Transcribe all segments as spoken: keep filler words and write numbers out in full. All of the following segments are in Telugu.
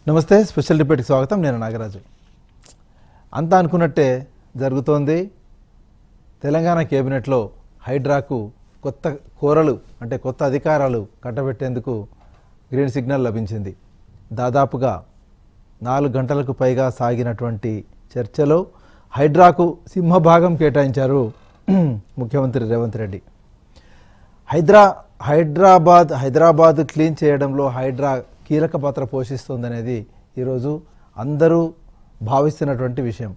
నమస్తే స్పెషల్ డిబేట్కి స్వాగతం. నేను నాగరాజు. అంతా అనుకున్నట్టే జరుగుతోంది. తెలంగాణ కేబినెట్లో హైడ్రాకు కొత్త కోరలు అంటే కొత్త అధికారాలు కట్టబెట్టేందుకు గ్రీన్ సిగ్నల్ లభించింది. దాదాపుగా నాలుగు గంటలకు పైగా సాగినటువంటి చర్చలో హైడ్రాకు సింహభాగం కేటాయించారు ముఖ్యమంత్రి రేవంత్ రెడ్డి. హైడ్రా హైదరాబాద్ హైదరాబాద్ క్లీన్ చేయడంలో హైడ్రా కీలక పాత్ర పోషిస్తుందనేది ఈరోజు అందరూ భావిస్తున్నటువంటి విషయం.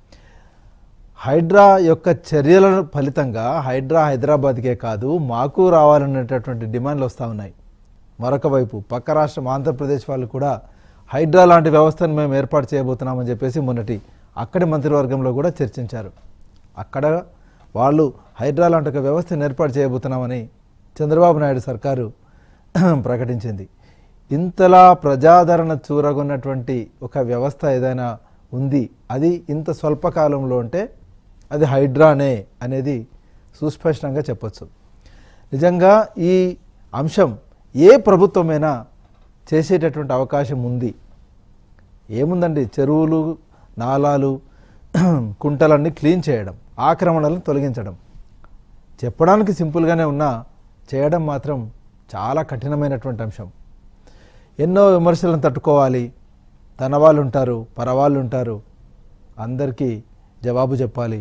హైడ్రా యొక్క చర్యల ఫలితంగా హైడ్రా హైదరాబాద్కే కాదు మాకు రావాలనేటటువంటి డిమాండ్లు వస్తూ ఉన్నాయి. మరొక వైపు పక్క రాష్ట్రం ఆంధ్రప్రదేశ్ వాళ్ళు కూడా హైడ్రా లాంటి వ్యవస్థను మేము ఏర్పాటు చేయబోతున్నామని చెప్పేసి మొన్నటి అక్కడి మంత్రివర్గంలో కూడా చర్చించారు. అక్కడ వాళ్ళు హైడ్రా లాంటి ఒక వ్యవస్థను ఏర్పాటు చేయబోతున్నామని చంద్రబాబు నాయుడు సర్కారు ప్రకటించింది. ఇంతలా ప్రజాదరణ చూరగొన్నటువంటి ఒక వ్యవస్థ ఏదైనా ఉంది, అది ఇంత స్వల్పకాలంలో అంటే అది హైడ్రానే అనేది సుస్పష్టంగా చెప్పచ్చు. నిజంగా ఈ అంశం ఏ ప్రభుత్వమైనా చేసేటటువంటి అవకాశం ఉంది. ఏముందండి, చెరువులు నాలాలు కుంటలన్నీ క్లీన్ చేయడం, ఆక్రమణలను తొలగించడం చెప్పడానికి సింపుల్గానే ఉన్నా చేయడం మాత్రం చాలా కఠినమైనటువంటి అంశం. ఎన్నో విమర్శలను తట్టుకోవాలి. తన వాళ్ళు ఉంటారు, పరవాళ్ళు ఉంటారు, అందరికీ జవాబు చెప్పాలి.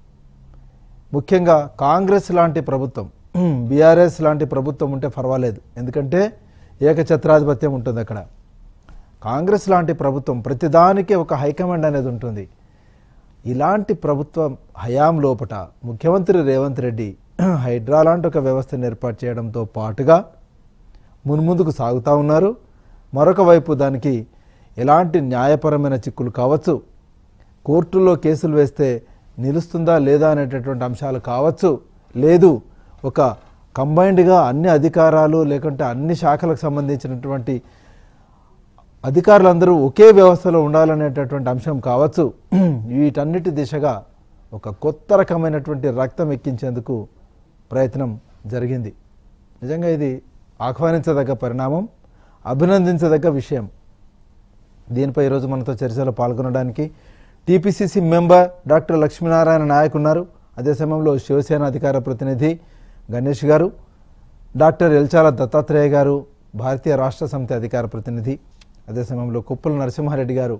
ముఖ్యంగా కాంగ్రెస్ లాంటి ప్రభుత్వం, బీఆర్ఎస్ లాంటి ప్రభుత్వం ఉంటే పర్వాలేదు, ఎందుకంటే ఏకఛత్రాధిపత్యం ఉంటుంది అక్కడ. కాంగ్రెస్ లాంటి ప్రభుత్వం ప్రతిదానికి ఒక హైకమాండ్ అనేది ఉంటుంది. ఇలాంటి ప్రభుత్వం హయాం లోపట ముఖ్యమంత్రి రేవంత్ రెడ్డి హైడ్రా లాంటి ఒక వ్యవస్థను ఏర్పాటు చేయడంతో పాటుగా మున్ముందుకు సాగుతూ ఉన్నారు. మరొక వైపు దానికి ఎలాంటి న్యాయపరమైన చిక్కులు కావచ్చు, కోర్టుల్లో కేసులు వేస్తే నిలుస్తుందా లేదా అనేటటువంటి అంశాలు కావచ్చు, లేదు ఒక కంబైన్డ్గా అన్ని అధికారాలు లేకుంటే అన్ని శాఖలకు సంబంధించినటువంటి అధికారులందరూ ఒకే వ్యవస్థలో ఉండాలనేటటువంటి అంశం కావచ్చు. వీటన్నిటి దిశగా ఒక కొత్త రకమైనటువంటి రక్తం ఎక్కించేందుకు ప్రయత్నం జరిగింది. నిజంగా ఇది ఆహ్వానించదగ్గ పరిణామం, అభినందించదగ్గ విషయం. దీనిపై ఈరోజు మనతో చర్చలో పాల్గొనడానికి TPCC member doctor Lakshminarayana Nayak ఉన్నారు. అదే సమయంలో శివసేన అధికార ప్రతినిధి గణేష్ గారు, డాక్టర్ ఎల్చాల దత్తాత్రేయ గారు భారతీయ రాష్ట్ర సమితి అధికార ప్రతినిధి, అదే సమయంలో కుప్పల నరసింహారెడ్డి గారు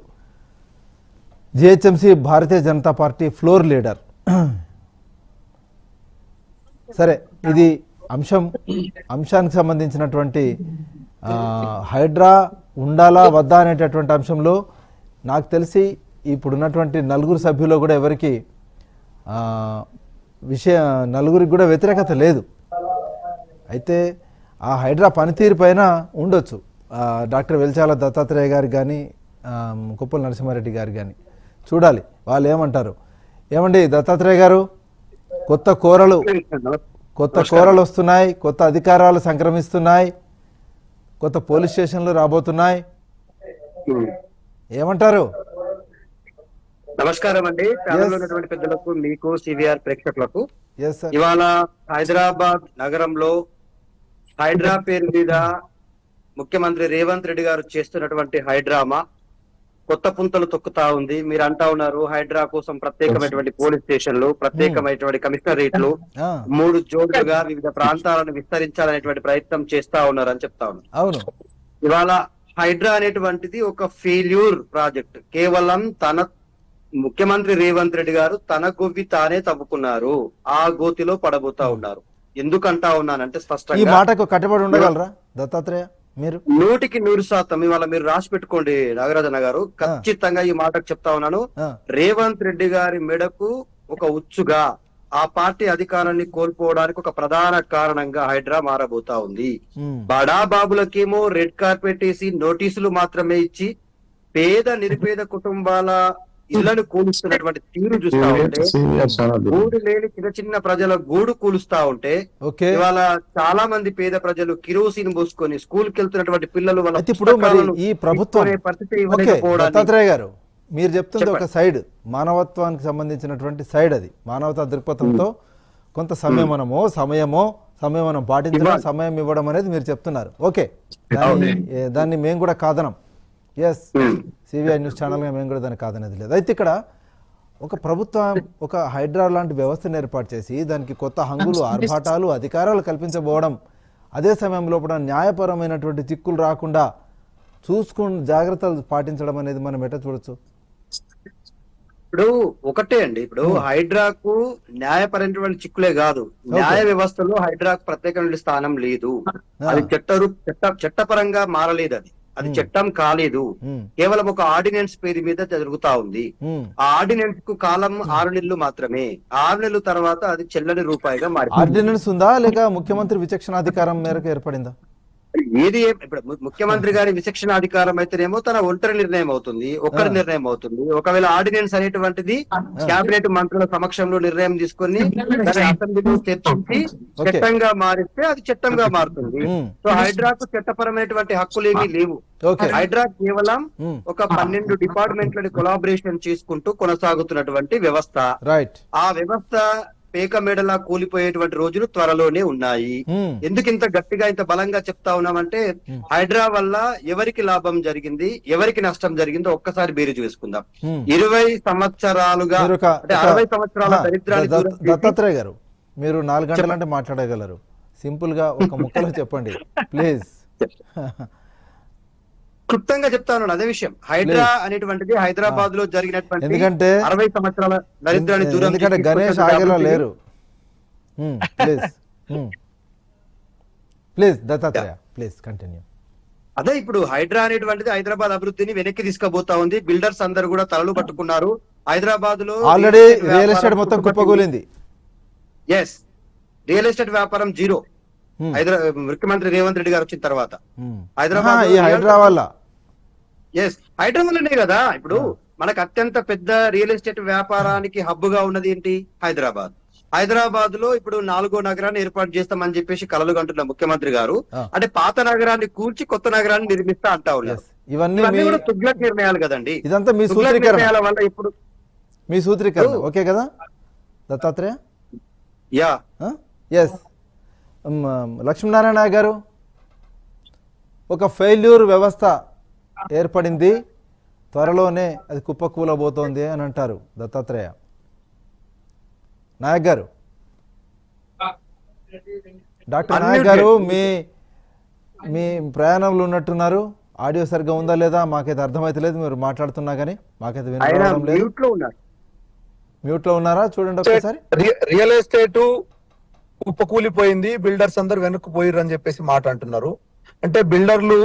GHMC Bharatiya Janata party floor leader. సరే, ఇది అంశం అంశానికి సంబంధించినటువంటి హైడ్రా ఉండాలా వద్దా అనేటటువంటి అంశంలో నాకు తెలిసి ఇప్పుడున్నటువంటి నలుగురు సభ్యులు కూడా ఎవరికి విషయ నలుగురికి కూడా వ్యతిరేకత లేదు. అయితే ఆ హైడ్రా పనితీరు పైన ఉండొచ్చు డాక్టర్ వెల్చాల దత్తాత్రేయ గారికి కానీ కుప్పల నరసింహారెడ్డి గారికి కానీ. చూడాలి వాళ్ళు ఏమంటారు. ఏమండి దత్తాత్రేయ గారు, కొత్త కోరలు కొత్త కోరలు వస్తున్నాయి, కొత్త అధికారాలు సంక్రమిస్తున్నాయి, కొత్త పోలీస్ స్టేషన్లు రాబోతున్నాయి, ఏమంటారు? నమస్కారం అండి. ఉన్నటువంటి పెద్దలకు, మీకు, సివిఆర్ ప్రేక్షకులకు. ఇవాళ హైదరాబాద్ నగరంలో హైడ్రా పేరు మీద ముఖ్యమంత్రి రేవంత్ రెడ్డి గారు చేస్తున్నటువంటి హైడ్రామా కొత్త పుంతలు తొక్కుతా ఉంది. మీరు అంటా ఉన్నారు హైడ్రా కోసం ప్రత్యేకమైనటువంటి పోలీస్ స్టేషన్లు, ప్రత్యేకమైనటువంటి కమిషనరేట్లు, మూడు జోడ్లుగా వివిధ ప్రాంతాలను విస్తరించాలనేటువంటి ప్రయత్నం చేస్తా ఉన్నారు అని చెప్తా ఉన్నారు. అవును, ఇవాళ హైడ్రా అనేటువంటిది ఒక ఫెయిల్యూర్ ప్రాజెక్ట్. కేవలం తన ముఖ్యమంత్రి రేవంత్ రెడ్డి గారు తన గొవ్వి తానే తవ్వుకున్నారు, ఆ గోతిలో పడబోతా ఉన్నారు. ఎందుకంటా ఉన్నానంటే స్పష్టంగా ఈ మాటకు కట్టుబడి ఉండగలరా దత్తాత్రేయ మీరు? నూటికి నూరు శాతం ఇవాళ మీరు రాసి పెట్టుకోండి నాగరాజన్న గారు, ఖచ్చితంగా ఈ మాటకు చెప్తా ఉన్నాను. రేవంత్ రెడ్డి గారి మెడకు ఒక ఉచ్చుగా ఆ పార్టీ అధికారాన్ని కోల్పోవడానికి ఒక ప్రధాన కారణంగా హైడ్రా మారబోతా ఉంది. బడా బాబులకేమో రెడ్ కార్పెట్ వేసి నోటీసులు మాత్రమే ఇచ్చి పేద నిరుపేద కుటుంబాల ఇళ్లను కూలుస్తున్నటువంటి తీరు చూస్తా ఉంటే, గూడు లేని చిన్న చిన్న ప్రజల గూడు కూలుస్తా ఉంటే, ఇవాళ చాలా మంది పేద ప్రజలు కిరోసిన్ పోసుకొని స్కూల్ కి వెళ్తున్నటువంటి పిల్లలు వాళ్ళ ఈ ప్రభుత్వం దత్తాత్రేయ గారు మీరు చెప్తుంది ఒక సైడ్, మానవత్వానికి సంబంధించినటువంటి సైడ్, అది మానవతా దృక్పథంతో కొంత సమయమనమో సమయమో సమయం పాటించడం, సమయం ఇవ్వడం అనేది మీరు చెప్తున్నారు. ఓకే, దాన్ని దాన్ని మేము కూడా కాదనం. ఎస్ సివిఆర్ న్యూస్ ఛానల్గా మేము కూడా దానికి కాదనేది లేదు. అయితే ఇక్కడ ఒక ప్రభుత్వం ఒక హైడ్రా లాంటి వ్యవస్థను ఏర్పాటు చేసి దానికి కొత్త హంగులు ఆర్భాటాలు అధికారాలు కల్పించబోవడం, అదే సమయంలో కూడా న్యాయపరమైనటువంటి చిక్కులు రాకుండా చూసుకుని జాగ్రత్తలు పాటించడం అనేది మనం ఎట్లా చూడొచ్చు? ఇప్పుడు ఒకటే అండి, ఇప్పుడు హైడ్రాకు న్యాయపరమైనటువంటి చిక్కులే కాదు, న్యాయ వ్యవస్థలో హైడ్రాకు ప్రత్యేకమైన స్థానం లేదు. అది చట్టరు చట్ట చట్టపరంగా మారలేదు, అది అది చట్టం కాలేదు, కేవలం ఒక ఆర్డినెన్స్ పేరు మీద జరుగుతా ఉంది. ఆ ఆర్డినెన్స్ కు కాలం ఆరు నెలలు మాత్రమే. ఆరు నెలల తర్వాత అది చెల్లని రూపాయిగా మారింది. ఆర్డినెన్స్ ఉందా లేక ముఖ్యమంత్రి విచక్షణాధికారం మేరకు ఏర్పడిందా? ఏది ఇప్పుడు ముఖ్యమంత్రి గారి విచక్షణ అధికారం అయితేనేమో తన ఒంటరి నిర్ణయం అవుతుంది, ఒక్కరి నిర్ణయం అవుతుంది. ఒకవేళ ఆర్డినెన్స్ అనేటువంటిది క్యాబినెట్ మంత్రుల సమక్షంలో నిర్ణయం తీసుకొని అసెంబ్లీలో చర్చించి చట్టంగా మారిస్తే అది చట్టంగా మారుతుంది. సో హైడ్రాకు చట్టపరమైనటువంటి హక్కులు ఏమీ లేవు. హైడ్రా కేవలం ఒక పన్నెండు డిపార్ట్మెంట్లని కొలాబరేషన్ చేసుకుంటూ కొనసాగుతున్నటువంటి వ్యవస్థ. ఆ వ్యవస్థ పేక మెడలా కూలిపోయేటువంటి రోజులు త్వరలోనే ఉన్నాయి. ఎందుకు ఇంత గట్టిగా ఇంత బలంగా చెప్తా ఉన్నామంటే, హైడ్రా వల్ల ఎవరికి లాభం జరిగింది, ఎవరికి నష్టం జరిగిందో ఒక్కసారి బేరీజు వేసుకుందాం. ఇరవై సంవత్సరాలుగా అంటే అరవై సంవత్సరాల దరిద్రాన్ని దత్తాత్రేయ గారు, మీరు నాలుగు గంటలంటే మాట్లాడగలరు, సింపుల్ గా ఒక ముక్కలో చెప్పండి ప్లీజ్. క్లుప్తంగా చెప్తాను అదే విషయం. హైడ్రా అనేటువంటిది హైదరాబాద్ లో జరిగినటువంటి ఎందుకంటే అరవై సంవత్సరాల దరిద్రాన్ని దూరం ఎందుకంటే గణేష్ ఆగేలో లేరు. Please please Dattatreya please continue. అదే ఇప్పుడు హైడ్రా అనేటువంటిది హైదరాబాద్ అభివృద్ధిని వెనక్కి తీసుకుపోతా ఉంది. బిల్డర్స్ అందరు కూడా తలలు పట్టుకున్నారు. హైదరాబాద్ లో ఆల్రెడీ రియల్ ఎస్టేట్ మొత్తం కుప్పకూలింది. ఎస్, రియల్ ఎస్టేట్ వ్యాపారం జీరో. హైదరాబాద్ ముఖ్యమంత్రి రేవంత్ రెడ్డి గారు వచ్చిన తర్వాత హైదరాబాద్ హైడ్రా వల్ల ఎస్ హైడ్రా వల్లనే కదా ఇప్పుడు మనకు అత్యంత పెద్ద రియల్ ఎస్టేట్ వ్యాపారానికి హబ్ గా ఉన్నది ఏంటి? హైదరాబాద్. హైదరాబాద్ లో ఇప్పుడు నాలుగో నగరాన్ని ఏర్పాటు చేస్తామని చెప్పేసి కలలు కంటున్న ముఖ్యమంత్రి గారు అంటే పాత నగరాన్ని కూల్చి కొత్త నగరాన్ని నిర్మిస్తా అంటా ఉన్నారు. ఇవన్నీ కూడా తుగ్లక్ నిర్ణయాలు కదండి. ఇదంతా మీ సూత్రీకరణ వల్ల ఇప్పుడు మీ సూత్రీకరణ ఓకే కదా దత్తాత్రేయ? Yeah yes. లక్ష్మీనారాయణ గారు, ఒక ఫెయిల్యూర్ వ్యవస్థ ఏర్పడింది, త్వరలోనే అది కుప్పకూలబోతోంది అని అంటారు దత్తాత్రేయ. నాయక్ గారు, డాక్టర్ నాయక్ గారు మీ మీ ప్రయాణంలో ఉన్నట్టున్నారు. ఆడియో సరిగ్గా ఉందా లేదా మాకైతే అర్థమైతలేదు, మీరు మాట్లాడుతున్నా కానీ మాకైతే వినడం లేదు. మ్యూట్ లో ఉన్నారా చూడండి ఒకసారి. రియల్ ఎస్టేట్ కుప్పకూలిపోయింది, బిల్డర్స్ అందరు వెనక్కి పోయిర్రు అని చెప్పేసి మాట అంటున్నారు. అంటే బిల్డర్లు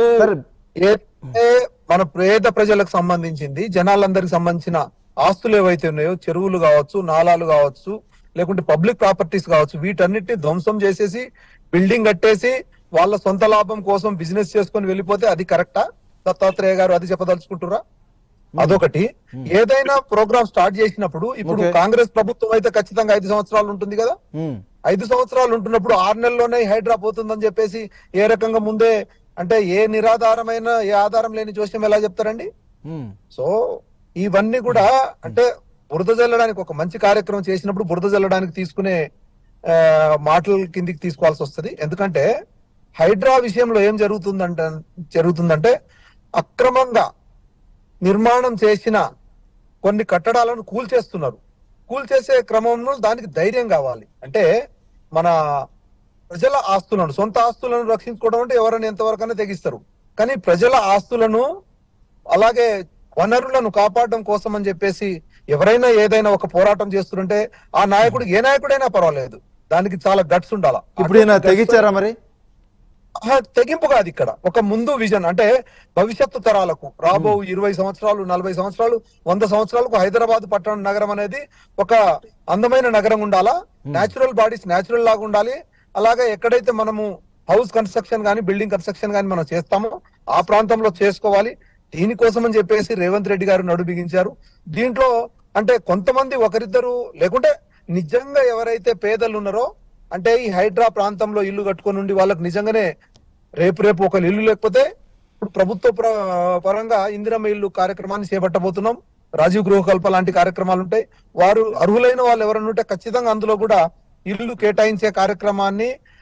మన పేద ప్రజలకు సంబంధించింది, జనాలందరికి సంబంధించిన ఆస్తులు ఏవైతే ఉన్నాయో, చెరువులు కావచ్చు, నాలాలు కావచ్చు, లేకుంటే పబ్లిక్ ప్రాపర్టీస్ కావచ్చు, వీటన్నిటిని ధ్వంసం చేసేసి బిల్డింగ్ కట్టేసి వాళ్ళ సొంత లాభం కోసం బిజినెస్ చేసుకొని వెళ్ళిపోతే అది కరెక్టా? దత్తాత్రేయ గారు అది చెప్పదలుచుకుంటురా? అదొకటి. ఏదైనా ప్రోగ్రామ్ స్టార్ట్ చేసినప్పుడు ఇప్పుడు కాంగ్రెస్ ప్రభుత్వం అయితే ఖచ్చితంగా ఐదు సంవత్సరాలు ఉంటుంది కదా. ఐదు సంవత్సరాలు ఉంటున్నప్పుడు ఆరు నెలల్లోనే హైడ్రా పోతుందని చెప్పేసి ఏ రకంగా ముందే అంటే ఏ నిరాధారమైన ఏ ఆధారం లేని జోస్యం ఎలా చెప్తారండి? సో ఇవన్నీ కూడా అంటే బురద జల్లడానికి ఒక మంచి కార్యక్రమం చేసినప్పుడు బురద జల్లడానికి తీసుకునే ఆ మాటల కిందికి తీసుకోవాల్సి వస్తుంది. ఎందుకంటే హైడ్రా విషయంలో ఏం జరుగుతుందంటే జరుగుతుందంటే అక్రమంగా నిర్మాణం చేసిన కొన్ని కట్టడాలను కూల్చేస్తున్నారు. కూల్చేసే క్రమంలో దానికి ధైర్యం కావాలి. అంటే మన ప్రజల ఆస్తులను, సొంత ఆస్తులను రక్షించుకోవడం అంటే ఎవరైనా ఎంతవరకైనా తెగిస్తారు. కానీ ప్రజల ఆస్తులను అలాగే వనరులను కాపాడడం కోసం అని చెప్పేసి ఎవరైనా ఏదైనా ఒక పోరాటం చేస్తుంటే ఆ నాయకుడు ఏ నాయకుడైనా పర్వాలేదు, దానికి చాలా గట్స్ ఉండాలా. ఇప్పుడు తెగించారా మరి? తెగింపు కాదు, ఇక్కడ ఒక ముందు విజన్. అంటే భవిష్యత్తు తరాలకు రాబో ఇరవై సంవత్సరాలు నలభై సంవత్సరాలు వంద సంవత్సరాలకు హైదరాబాద్ పట్టణ నగరం అనేది ఒక అందమైన నగరం ఉండాలా. నేచురల్ బాడీస్ నేచురల్ లాగా ఉండాలి. అలాగే ఎక్కడైతే మనము హౌస్ కన్స్ట్రక్షన్ గానీ బిల్డింగ్ కన్స్ట్రక్షన్ గానీ మనం చేస్తామో ఆ ప్రాంతంలో చేసుకోవాలి. దీనికోసం అని చెప్పేసి రేవంత్ రెడ్డి గారు నడు బిగించారు. దీంట్లో అంటే కొంతమంది ఒకరిద్దరు లేకుంటే నిజంగా ఎవరైతే పేదలు ఉన్నారో అంటే ఈ హైడ్రా ప్రాంతంలో ఇల్లు కట్టుకొని ఉండి వాళ్ళకి నిజంగానే రేపు రేపు ఒక ఇల్లు లేకపోతే ఇప్పుడు ప్రభుత్వ పరంగా ఇందిరమ్మ ఇల్లు కార్యక్రమాన్ని చేపట్టబోతున్నాం. రాజీవ్ గృహకల్ప లాంటి కార్యక్రమాలు ఉంటాయి. వారు అర్హులైన వాళ్ళు ఎవరైనా ఉంటే ఖచ్చితంగా అందులో కూడా ఇల్లు కేటాయించే కార్యక్రమాన్ని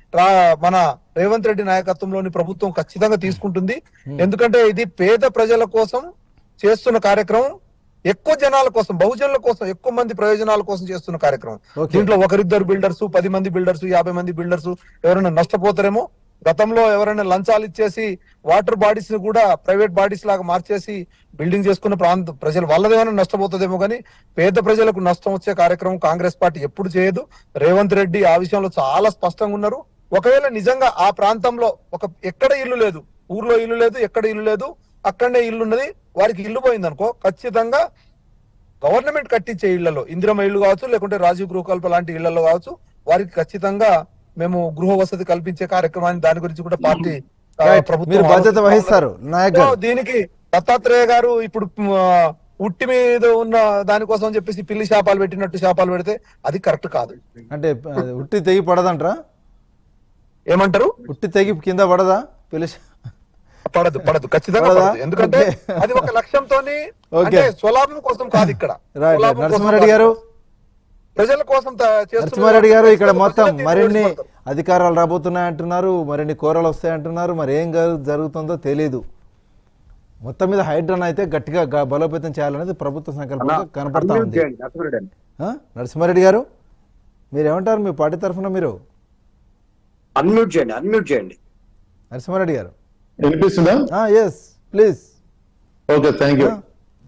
మన రేవంత్ రెడ్డి నాయకత్వంలోని ప్రభుత్వం ఖచ్చితంగా తీసుకుంటుంది. ఎందుకంటే ఇది పేద ప్రజల కోసం చేస్తున్న కార్యక్రమం, ఎక్కువ జనాల కోసం, బహుజనుల కోసం, ఎక్కువ మంది ప్రయోజనాల కోసం చేస్తున్న కార్యక్రమం. దీంట్లో ఒకరిద్దరు బిల్డర్స్, పది మంది బిల్డర్స్, యాభై మంది బిల్డర్స్ ఎవరైనా నష్టపోతారేమో. గతంలో ఎవరైనా లంచాలు ఇచ్చేసి వాటర్ బాడీస్ ని కూడా ప్రైవేట్ బాడీస్ లాగా మార్చేసి బిల్డింగ్ చేసుకున్న ప్రాంత ప్రజలు వాళ్ళదేమైనా నష్టపోతుందేమో, కానీ పేద ప్రజలకు నష్టం వచ్చే కార్యక్రమం కాంగ్రెస్ పార్టీ ఎప్పుడు చేయదు. రేవంత్ రెడ్డి ఆ విషయంలో చాలా స్పష్టంగా ఉన్నారు. ఒకవేళ నిజంగా ఆ ప్రాంతంలో ఒక ఎక్కడ ఇల్లు లేదు, ఊర్లో ఇల్లు లేదు, ఎక్కడ ఇల్లు లేదు, అక్కడనే ఇల్లు ఉన్నది, వారికి ఇల్లు పోయింది అనుకో, ఖచ్చితంగా గవర్నమెంట్ కట్టించే ఇళ్లలో, ఇందిరమ్మ ఇల్లు కావచ్చు, లేకుంటే రాజీవ్ గృహకల్ప లాంటి ఇళ్లలో కావచ్చు, వారికి ఖచ్చితంగా మేము గృహ వసతి కల్పించే కార్యక్రమాన్ని దాని గురించి కూడా పార్టీ ప్రభుత్వం బాధ్యత వహిస్తారు. దీనికి దత్తాత్రేయ గారు ఇప్పుడు ఉట్టి మీద ఉన్న దానికోసం చెప్పేసి పిల్లి శాపాలు పెట్టినట్టు శాపాలు పెడితే అది కరెక్ట్ కాదు. అంటే ఉట్టి తెగి పడదంటారా? ఏమంటారు? ఉట్టి తెగి కింద పడదా? పిల్లి పడదు పడదు ఖచ్చితంగా పడదు. ఎందుకంటే అది ఒక లక్ష్యంతో, స్వలాభం కోసం కాదు. ఇక్కడ నరసింహారెడ్డి గారు ప్రజల కోసం నరసింహారెడ్డి గారు ఇక్కడ మొత్తం మరిన్ని అధికారాలు రాబోతున్నాయి అంటున్నారు, మరిన్ని కోరలు వస్తాయి అంటున్నారు. మరి ఏం జరుగుతుందో తెలీదు. మొత్తం మీద హైడ్రాన్ అయితే గట్టిగా బలోపేతం చేయాలనేది ప్రభుత్వ సంకల్పంగా కనపడతా ఉంది. నరసింహారెడ్డి గారు మీరేమంటారు? మీ పార్టీ తరఫున మీరు అన్మ్యూట్ చేయండి, అన్మ్యూట్ చేయండి. నరసింహారెడ్డి గారు వినిపిస్తుందా? Yes please. Okay, thank you.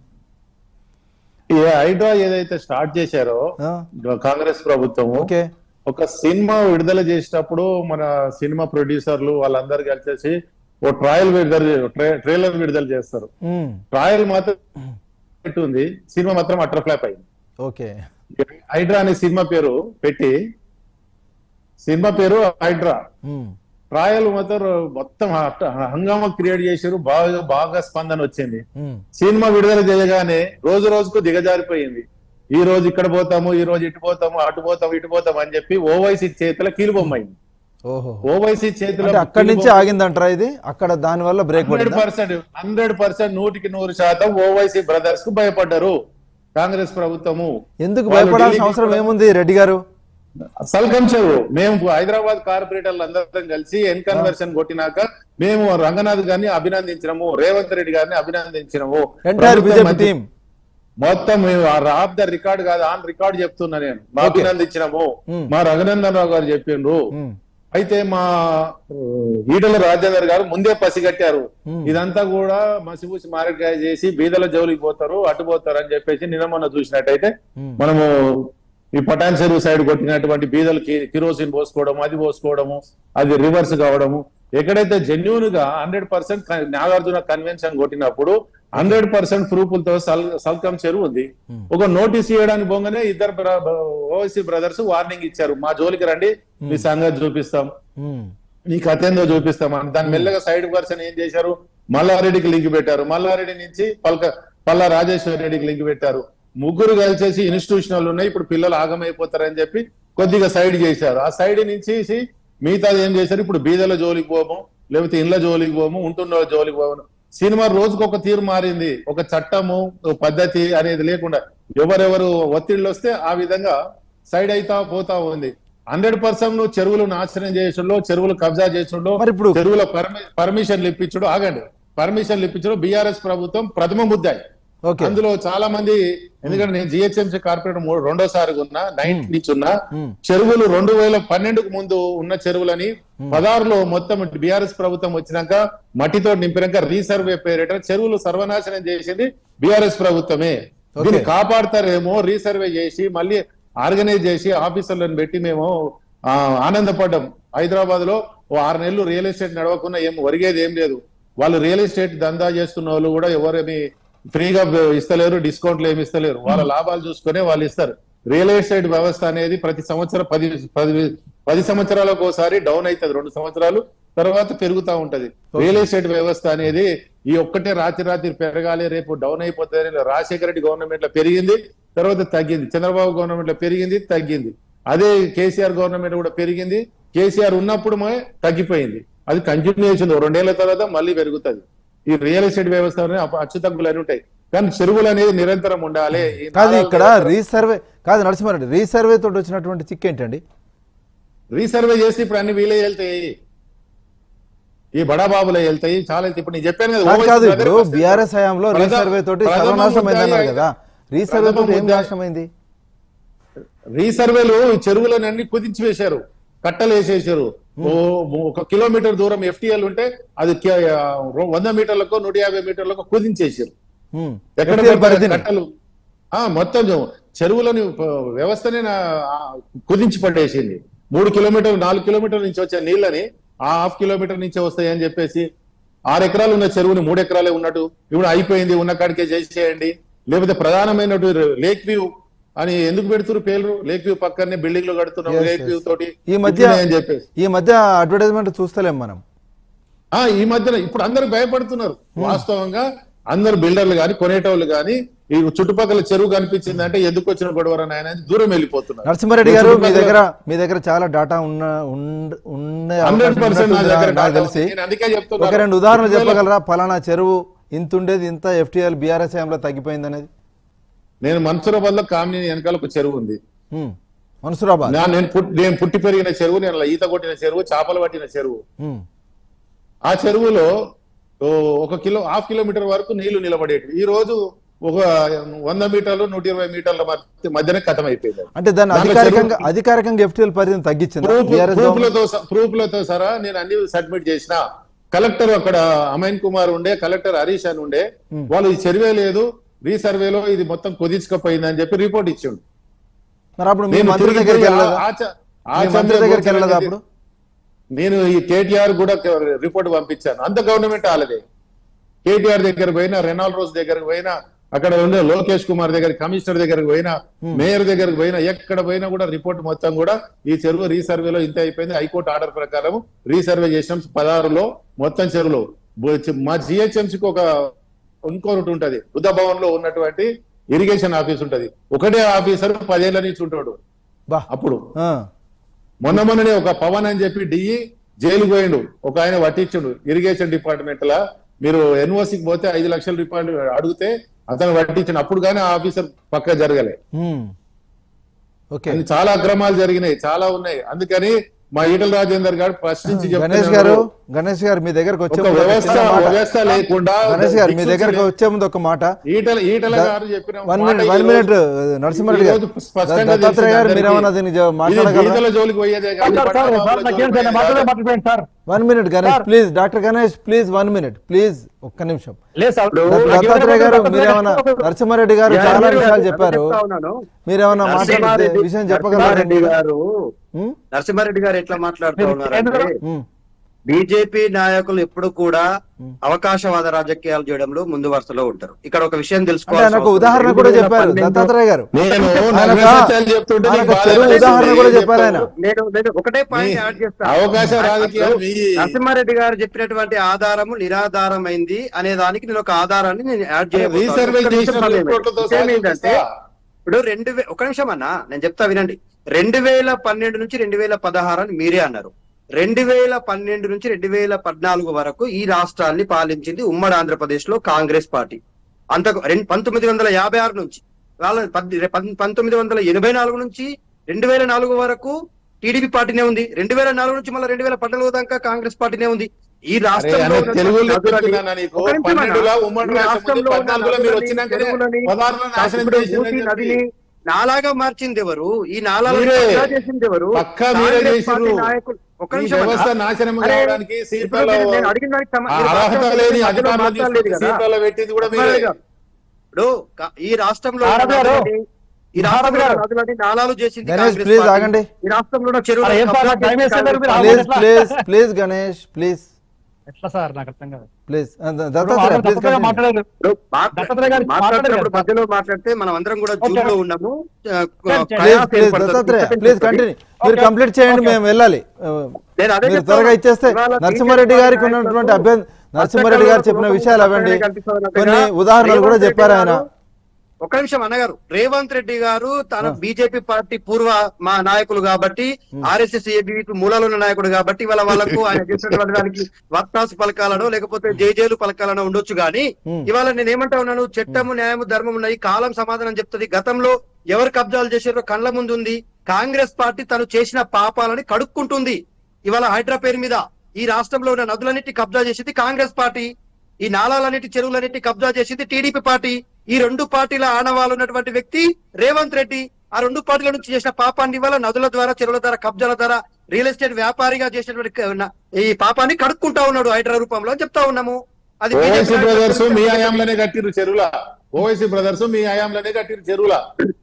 ఈ హైడ్రా ఏదైతే స్టార్ట్ చేశారో కాంగ్రెస్ ప్రభుత్వం, ఒక సినిమా విడుదల చేసేటప్పుడు మన సినిమా ప్రొడ్యూసర్లు వాళ్ళందరూ కలిసేసి ఓ ట్రయల్ విడుదల ట్రైలర్ విడుదల చేస్తారు. ట్రయల్ మాత్రం ఉంది, సినిమా మాత్రం అటర్ ఫ్లాప్ అయింది. ఓకే, హైడ్రా అనే సినిమా పేరు పెట్టి, సినిమా పేరు హైడ్రా, ట్రయల్ మాత్రం మొత్తం హంగామా క్రియేట్ చేశారు. బాగా బాగా స్పందన వచ్చింది. సినిమా విడుదల చేయగానే రోజు రోజుకు దిగజారిపోయింది. ఈ రోజు ఇక్కడ పోతాము, ఈ రోజు ఇటు పోతాము, అటు పోతాము, ఇటు పోతాము అని చెప్పి ఓవైసీ చేతిలో కీలుబొమ్మ అయింది. ఓవైసీ చేతిలో అక్కడి నుంచి ఆగిందంటారా ఇది? అక్కడ దాని వల్ల break hundred percent hundred percent నూటికి నూరు శాతం ఓవైసీ బ్రదర్స్ కు భయపడ్డారు కాంగ్రెస్ ప్రభుత్వము. ఎందుకు భయపడాల్సిన అవసరం ఏముంది రెడ్డి గారు? సల్కంచారు. మేము హైదరాబాద్ కార్పొరేటర్లు అందరం కలిసి ఎన్ కన్వర్షన్ కొట్టినాక మేము రంగనాథ్ గారిని అభినందించినాము, రేవంత్ రెడ్డి గారిని అభినందించినాము. మొత్తం మేము ఆఫ్ ద రికార్డ్ కాదు, ఆన్ రికార్డ్ చెప్తున్నా నేను. మా అభినందించినాము, మా రఘునందన్ రావు గారు చెప్పిండ్రు. అయితే మా ఈటల రాజేందర్ గారు ముందే పసిగట్టారు, ఇదంతా కూడా మసిపూసి మారకాయ చేసి బీదల జోలికి పోతారు, అటు పోతారు అని చెప్పేసి. నిన్న మొన్న చూసినట్టయితే మనము ఈ పటాన్ చెరువు సైడ్ కొట్టినటువంటి బీదలకి కిరోసిన్ పోసుకోవడము, అది పోసుకోవడము, అది రివర్స్ కావడము. ఎక్కడైతే జెన్యూన్ గా హండ్రెడ్ పర్సెంట్ నాగార్జున కన్వెన్షన్ కొట్టినప్పుడు హండ్రెడ్ పర్సెంట్ ప్రూఫ్లతో సల్ సల్కం చెరువు ఉంది. ఒక నోటీస్ ఇవ్వడానికి పోగానే ఇద్దరు ఓవైసీ బ్రదర్స్ వార్నింగ్ ఇచ్చారు, మా జోలికి రండి, మీ సంగతి చూపిస్తాం, మీ కథ ఏందో చూపిస్తాం అని. దాని మెల్లగా సైడ్ పర్సన్ ఏం చేశారు, మల్లారెడ్డికి లింక్ పెట్టారు. మల్లారెడ్డి నుంచి పల్క పల్లా రాజేశ్వర రెడ్డికి లింక్ పెట్టారు. ముగ్గురు కలిసేసి ఇన్స్టిట్యూషనల్ ఉన్నాయి, ఇప్పుడు పిల్లలు ఆగమైపోతారని చెప్పి కొద్దిగా సైడ్ చేశారు. ఆ సైడ్ నుంచి మిగతాది ఏం చేశారు, ఇప్పుడు బీదల జోలికి పోము, లేకపోతే ఇళ్ల జోలికి పోము, ఉంటున్న జోలికి పోము. సినిమా రోజుకు ఒక తీరు మారింది. ఒక చట్టము పద్ధతి అనేది లేకుండా ఎవరెవరు ఒత్తిళ్ళు వస్తే ఆ విధంగా సైడ్ అయితా పోతా ఉంది. హండ్రెడ్ పర్సెంట్ నువ్వు చెరువులు నాశనం చేయించడంలో, చెరువులు కబ్జా చేయించడంలో, చెరువుల పర్మిషన్లు ఇప్పించడం, ఆగండి, పర్మిషన్లు ఇప్పించడం బీఆర్ఎస్ ప్రభుత్వం ప్రథమ ముద్దాయి. అందులో చాలా మంది, ఎందుకంటే నేను జిహెచ్ఎంసీ కార్పొరేటర్ మూడు రెండోసారి ఉన్నా, నైన్త్ నుంచి ఉన్నా. చెరువులు రెండు వేల పన్నెండుకు ముందు ఉన్న చెరువులని పదహారులో మొత్తం బీఆర్ఎస్ ప్రభుత్వం వచ్చినాక మట్టితో నింపినాక రీసర్వే పేరిట చెరువులు సర్వనాశనం చేసింది బీఆర్ఎస్ ప్రభుత్వమే. దీన్ని కాపాడతారేమో రీసర్వే చేసి మళ్ళీ ఆర్గనైజ్ చేసి ఆఫీసర్లను పెట్టి మేము ఆనందపడ్డాం. హైదరాబాద్ లో ఓ ఆరు నెలలు రియల్ ఎస్టేట్ నడవకుండా ఏం ఒరిగేది ఏం లేదు. వాళ్ళు రియల్ ఎస్టేట్ దందా చేస్తున్న వాళ్ళు కూడా ఎవరేమి ఫ్రీగా ఇస్తలేరు, డిస్కౌంట్లు ఏమి ఇస్తలేరు, వాళ్ళ లాభాలు చూసుకునే వాళ్ళు ఇస్తారు. రియల్ ఎస్టేట్ వ్యవస్థ అనేది ప్రతి సంవత్సరం పది పది పది సంవత్సరాలకు ఒకసారి డౌన్ అవుతుంది, రెండు సంవత్సరాలు తర్వాత పెరుగుతా ఉంటది. రియల్ ఎస్టేట్ వ్యవస్థ అనేది ఈ ఒక్కటే రాత్రి రాత్రి పెరగాలి, రేపు డౌన్ అయిపోతుంది. రాజశేఖర రెడ్డి గవర్నమెంట్ లో పెరిగింది, తర్వాత తగ్గింది. చంద్రబాబు గవర్నమెంట్ లో పెరిగింది, తగ్గింది. అదే కేసీఆర్ గవర్నమెంట్ కూడా పెరిగింది, కేసీఆర్ ఉన్నప్పుడు తగ్గిపోయింది. అది కంటిన్యూషన్ రెండేళ్ల తర్వాత మళ్ళీ పెరుగుతుంది. ఈ రియల్ ఎస్టేట్ వ్యవస్థ అచ్చుతగ్గులు అని ఉంటాయి, కానీ చెరువులు అనేది నిరంతరం ఉండాలి. కాదు ఇక్కడ రీసర్వే కాదు నరసింహారెడ్డి, రీసర్వే తోటి వచ్చినటువంటి చిక్ ఏంటండి? రీసర్వే చేసి ఇప్పుడు అన్ని వీలే వెళ్తాయి, ఈ బడాబాబులే వెళ్తాయి, చాలా ఇప్పుడు నేను చెప్పాను కదా. బీఆర్ఎస్ హయాంలో రీసర్వే తోటి సర్వనాశనం అయిందన్నారు కదా, రీసర్వే తోటి ఏం నాశనమైంది? రీసర్వేలు చెరువులను అన్ని కుదించి వేశారు, కట్టలు వేసేసారు. ఒక కిలోమీటర్ దూరం ఎఫ్టీఎల్ ఉంటే అది వంద మీటర్లకు నూట యాభై మీటర్లకు కుదించేసారు. ఎక్కడ కట్టలు మొత్తం చెరువులని వ్యవస్థనే కుదించి పట్టేసింది. మూడు కిలోమీటర్లు నాలుగు కిలోమీటర్ల నుంచి వచ్చే నీళ్ళని ఆ హాఫ్ కిలోమీటర్ నుంచే వస్తాయని చెప్పేసి ఆరు ఎకరాలు ఉన్న చెరువుని మూడు ఎకరాలే ఉన్నట్టు ఇప్పుడు అయిపోయింది, ఉన్న కాడికే చేసేయండి. లేకపోతే ప్రధానమైన లేక్ వ్యూ అని ఎందుకు పెడుతున్నారు పేర్లు? లేక్ వ్యూ పక్కనే బిల్డింగ్లు కడుతున్నాం లేక్ వ్యూ తోటి ఈ మధ్య అని చెప్పేసి ఈ మధ్య అడ్వర్టైజ్మెంట్ చూస్తలేం మనం. ఆ ఈ మధ్యన ఇప్పుడు అందరు భయపడుతున్నారు. వాస్తవంగా అందరు బిల్డర్లు గాని కొనేటోళ్ళు గాని ఈ చుట్టుపక్కల చెరువు కనిపించింది అంటే ఎందుకు వచ్చిన గొడవరా నాయన దూరం వెళ్ళిపోతున్నారు. నరసింహారెడ్డి గారు మీ దగ్గర మీ దగ్గర చాలా డాటా ఉన్న తెలిసి ఒక రెండు ఉదాహరణలు చెప్పగలరా? ఫలానా చెరువు ఇంత ఉండేది, ఇంత ఎఫ్టీఎల్ బీఆర్ఎస్ లో తగ్గిపోయింది అనేది. నేను మన్సూరాబాద్ లో కామిని వెనకాల ఒక చెరువు ఉంది. మన్సూరాబాద్ నేను నేను పుట్టి పెరిగిన చెరువు, నేను ఈత కొట్టిన చెరువు, చేపలు పట్టిన చెరువు. ఆ చెరువులో ఒక కిలో హాఫ్ కిలోమీటర్ వరకు నీళ్లు నిలబడేవి. ఈ రోజు ఒక వంద మీటర్లు నూట ఇరవై మీటర్ల మధ్యనే కథం అయిపోయింది. అంటే దాన్ని అధికారికంగా అధికారికంగా ఎఫ్టీఎల్ పరిధిని తగ్గించింది. ప్రూఫ్లతో ప్రూఫ్లతో సరా నేను అన్ని సబ్మిట్ చేసిన. కలెక్టర్ అక్కడ అమైన్ కుమార్ ఉండే, కలెక్టర్ హరీష్ అని ఉండే, వాళ్ళు ఈ చెరువే లేదు రీసర్వేలో ఇది మొత్తం కుదించకపోయింది అని చెప్పి రిపోర్ట్ ఇచ్చిండు. నేను ఈ కేటీఆర్ కూడా రిపోర్ట్ పంపించాను. అంత గవర్నమెంట్ ఆలదే. కేటీఆర్ దగ్గర పోయినా, రెనాల్ రోజ్ దగ్గరకు పోయినా, అక్కడ ఉండే లోకేష్ కుమార్ దగ్గర, కమిషనర్ దగ్గరకు పోయినా, మేయర్ దగ్గరకు పోయినా, ఎక్కడ పోయినా కూడా రిపోర్ట్ మొత్తం కూడా ఈ చెరువు రీసర్వేలో ఇంత అయిపోయింది. హైకోర్టు ఆర్డర్ ప్రకారం రీసర్వే చేసినాం. పదహారులో మొత్తం చెరువులో మా జిహెచ్ఎంసీకి ఒక ఇంకోటి ఉంటది, బుద్ధ భవన్ లో ఉన్నటువంటి ఇరిగేషన్ ఆఫీస్ ఉంటది. ఒకటే ఆఫీసర్ పదేళ్ల నుంచి ఉంటాడు. అప్పుడు మొన్న మొన్ననే ఒక పవన్ అని చెప్పి డిఈ జైలు పోయిండు, ఒక ఆయన పట్టించుండు ఇరిగేషన్ డిపార్ట్మెంట్ లా. మీరు ఎన్ఓసికి పోతే ఐదు లక్షల రూపాయలు అడిగితే అతను పట్టించండు. అప్పుడు కానీ ఆ ఆఫీసర్ పక్క జరగలే. చాలా అక్రమాలు జరిగినాయి, చాలా ఉన్నాయి. అందుకని మా ఈటల రాజేందర్ గారు ప్రశ్నించి గణేష్ గారు గణేష్ గారు మీ దగ్గరకు వచ్చే వ్యవస్థ వ్యవస్థ లేకుండా గణేష్ గారు మీ దగ్గరకు వచ్చే ముందు ఒక మాట. ఈటల ఈటల గారు చెప్పిన one minute one minute Narasimha Reddy గారు, దత్తాత్రేయ గారు మీరేమన్నా దీన్ని మాట్లాడగలరా? జోలికి పోయేదే one minute Ganesh please, doctor Ganesh please one minute please, ఒక్క నిమిషం. దత్తాత్రేయ గారు మీరేమన్నా, నరసింహారెడ్డి గారు చాలా విషయాలు చెప్పారు, మీరేమన్నా మాట్లాడే విషయం చెప్పగలరా? నరసింహారెడ్డి గారు ఎట్లా మాట్లాడుతూ ఉన్నారంటే బీజేపీ నాయకులు ఎప్పుడు కూడా అవకాశవాద రాజకీయాలు చేయడంలో ముందు వరుసలో ఉంటారు. ఇక్కడ ఒక విషయం తెలుసుకోవాలి. ఉదాహరణ కూడా చెప్పారు దత్తాత్రేయ గారు, ఉదాహరణ కూడా చెప్పారు ఆయన. నేను నేను ఒకటే పాయింట్ యాడ్ చేస్తాను. నరసింహారెడ్డి గారు చెప్పినటువంటి ఆధారము నిరాధారమైంది అనే దానికి నేను ఒక ఆధారాన్ని నేను యాడ్ చేయబోతున్నాను. ఏంటంటే ఇప్పుడు రెండు వే ఒక నిమిషం అన్నా నేను చెప్తా వినండి. రెండు వేల పన్నెండు నుంచి రెండు వేల పదహారు అని మీరే అన్నారు. రెండు వేల పన్నెండు నుంచి రెండు వేల పద్నాలుగు వరకు ఈ రాష్ట్రాన్ని పాలించింది ఉమ్మడి ఆంధ్రప్రదేశ్ లో కాంగ్రెస్ పార్టీ. అంత పంతొమ్మిది వందల యాభై ఆరు నుంచి వాళ్ళ పంతొమ్మిది వందల ఎనభై నాలుగు నుంచి రెండు వేల నాలుగు వరకు టీడీపీ పార్టీనే ఉంది. రెండు వేల నాలుగు నుంచి మళ్ళీ రెండు వేల పద్నాలుగు దాకా కాంగ్రెస్ పార్టీనే ఉంది. ఈ రాష్ట్రంలో నదిని నాలాగా మార్చింది ఎవరు? ఈ నాలాగా చేసింది ఎవరు? నాయకులు. ఒక నిమిషం ఇప్పుడు ఈ రాష్ట్రంలో ఈ రాష్ట్రంలో నదులని నాలాలు చేసింది ఈ రాష్ట్రంలో చెరువులు. ప్లీజ్ గణేష్ ప్లీజ్ ఎట్లా సార్ నాకు అర్థం కాదు. ప్లీజ్ మధ్యలో మాట్లాడితే మనం అందరం కూడా జూన్లో ఉన్నాము. ప్లీజ్ కంటిన్యూ, మీరు కంప్లీట్ చేయండి, మేము వెళ్ళాలి. త్వరగా ఇచ్చేస్తే నరసింహారెడ్డి గారికి ఉన్నటువంటి అభ్యర్థి, నరసింహారెడ్డి గారు చెప్పిన విషయాలు అవ్వండి, కొన్ని ఉదాహరణలు కూడా చెప్పారు ఆయన. ఒక నిమిషం అన్నగారు, రేవంత్ రెడ్డి గారు తన బీజేపీ పార్టీ పూర్వ మా నాయకులు కాబట్టి, ఆర్ఎస్ఎస్ ఏబీపీ మూలాలు ఉన్న నాయకుడు కాబట్టి ఇవాళ వాళ్ళకు ఆయన చేసినటువంటి దానికి వత్తాసు పలకాలనో లేకపోతే జేజేలు పలకాలనో ఉండొచ్చు. కానీ ఇవాళ నేను ఏమంటా ఉన్నాను, చట్టము న్యాయము ధర్మం ఉన్నాయి, కాలం సమాధానం చెప్తుంది. గతంలో ఎవరు కబ్జాలు చేశారో కళ్ళ ముందు ఉంది. కాంగ్రెస్ పార్టీ తను చేసిన పాపాలని కడుక్కుంటుంది. ఇవాళ హైడ్రా పేరు మీద ఈ రాష్ట్రంలో ఉన్న నదులన్నిటి కబ్జా చేసింది కాంగ్రెస్ పార్టీ, ఈ నాలాలన్నిటి చెరువులన్నిటి కబ్జా చేసింది టీడీపీ పార్టీ. ఈ రెండు పార్టీల ఆనవాళ్ళు ఉన్నటువంటి వ్యక్తి రేవంత్ రెడ్డి. ఆ రెండు పార్టీల నుంచి చేసిన పాపాన్ని ఇవాళ నదుల ద్వారా, చెరువుల ద్వారా, కబ్జాల ద్వారా రియల్ ఎస్టేట్ వ్యాపారిగా చేసినటువంటి ఈ పాపాన్ని కడుక్కుంటా ఉన్నాడు హైడ్రా రూపంలో అని చెప్తా ఉన్నాము. అది ఓవైసీ బ్రదర్స్ మీ హయాంలోనే కట్టిరు చెరువుల, ఓవైసీ బ్రదర్స్ మీ హయాంలోనే కట్టిరు చెరువుల.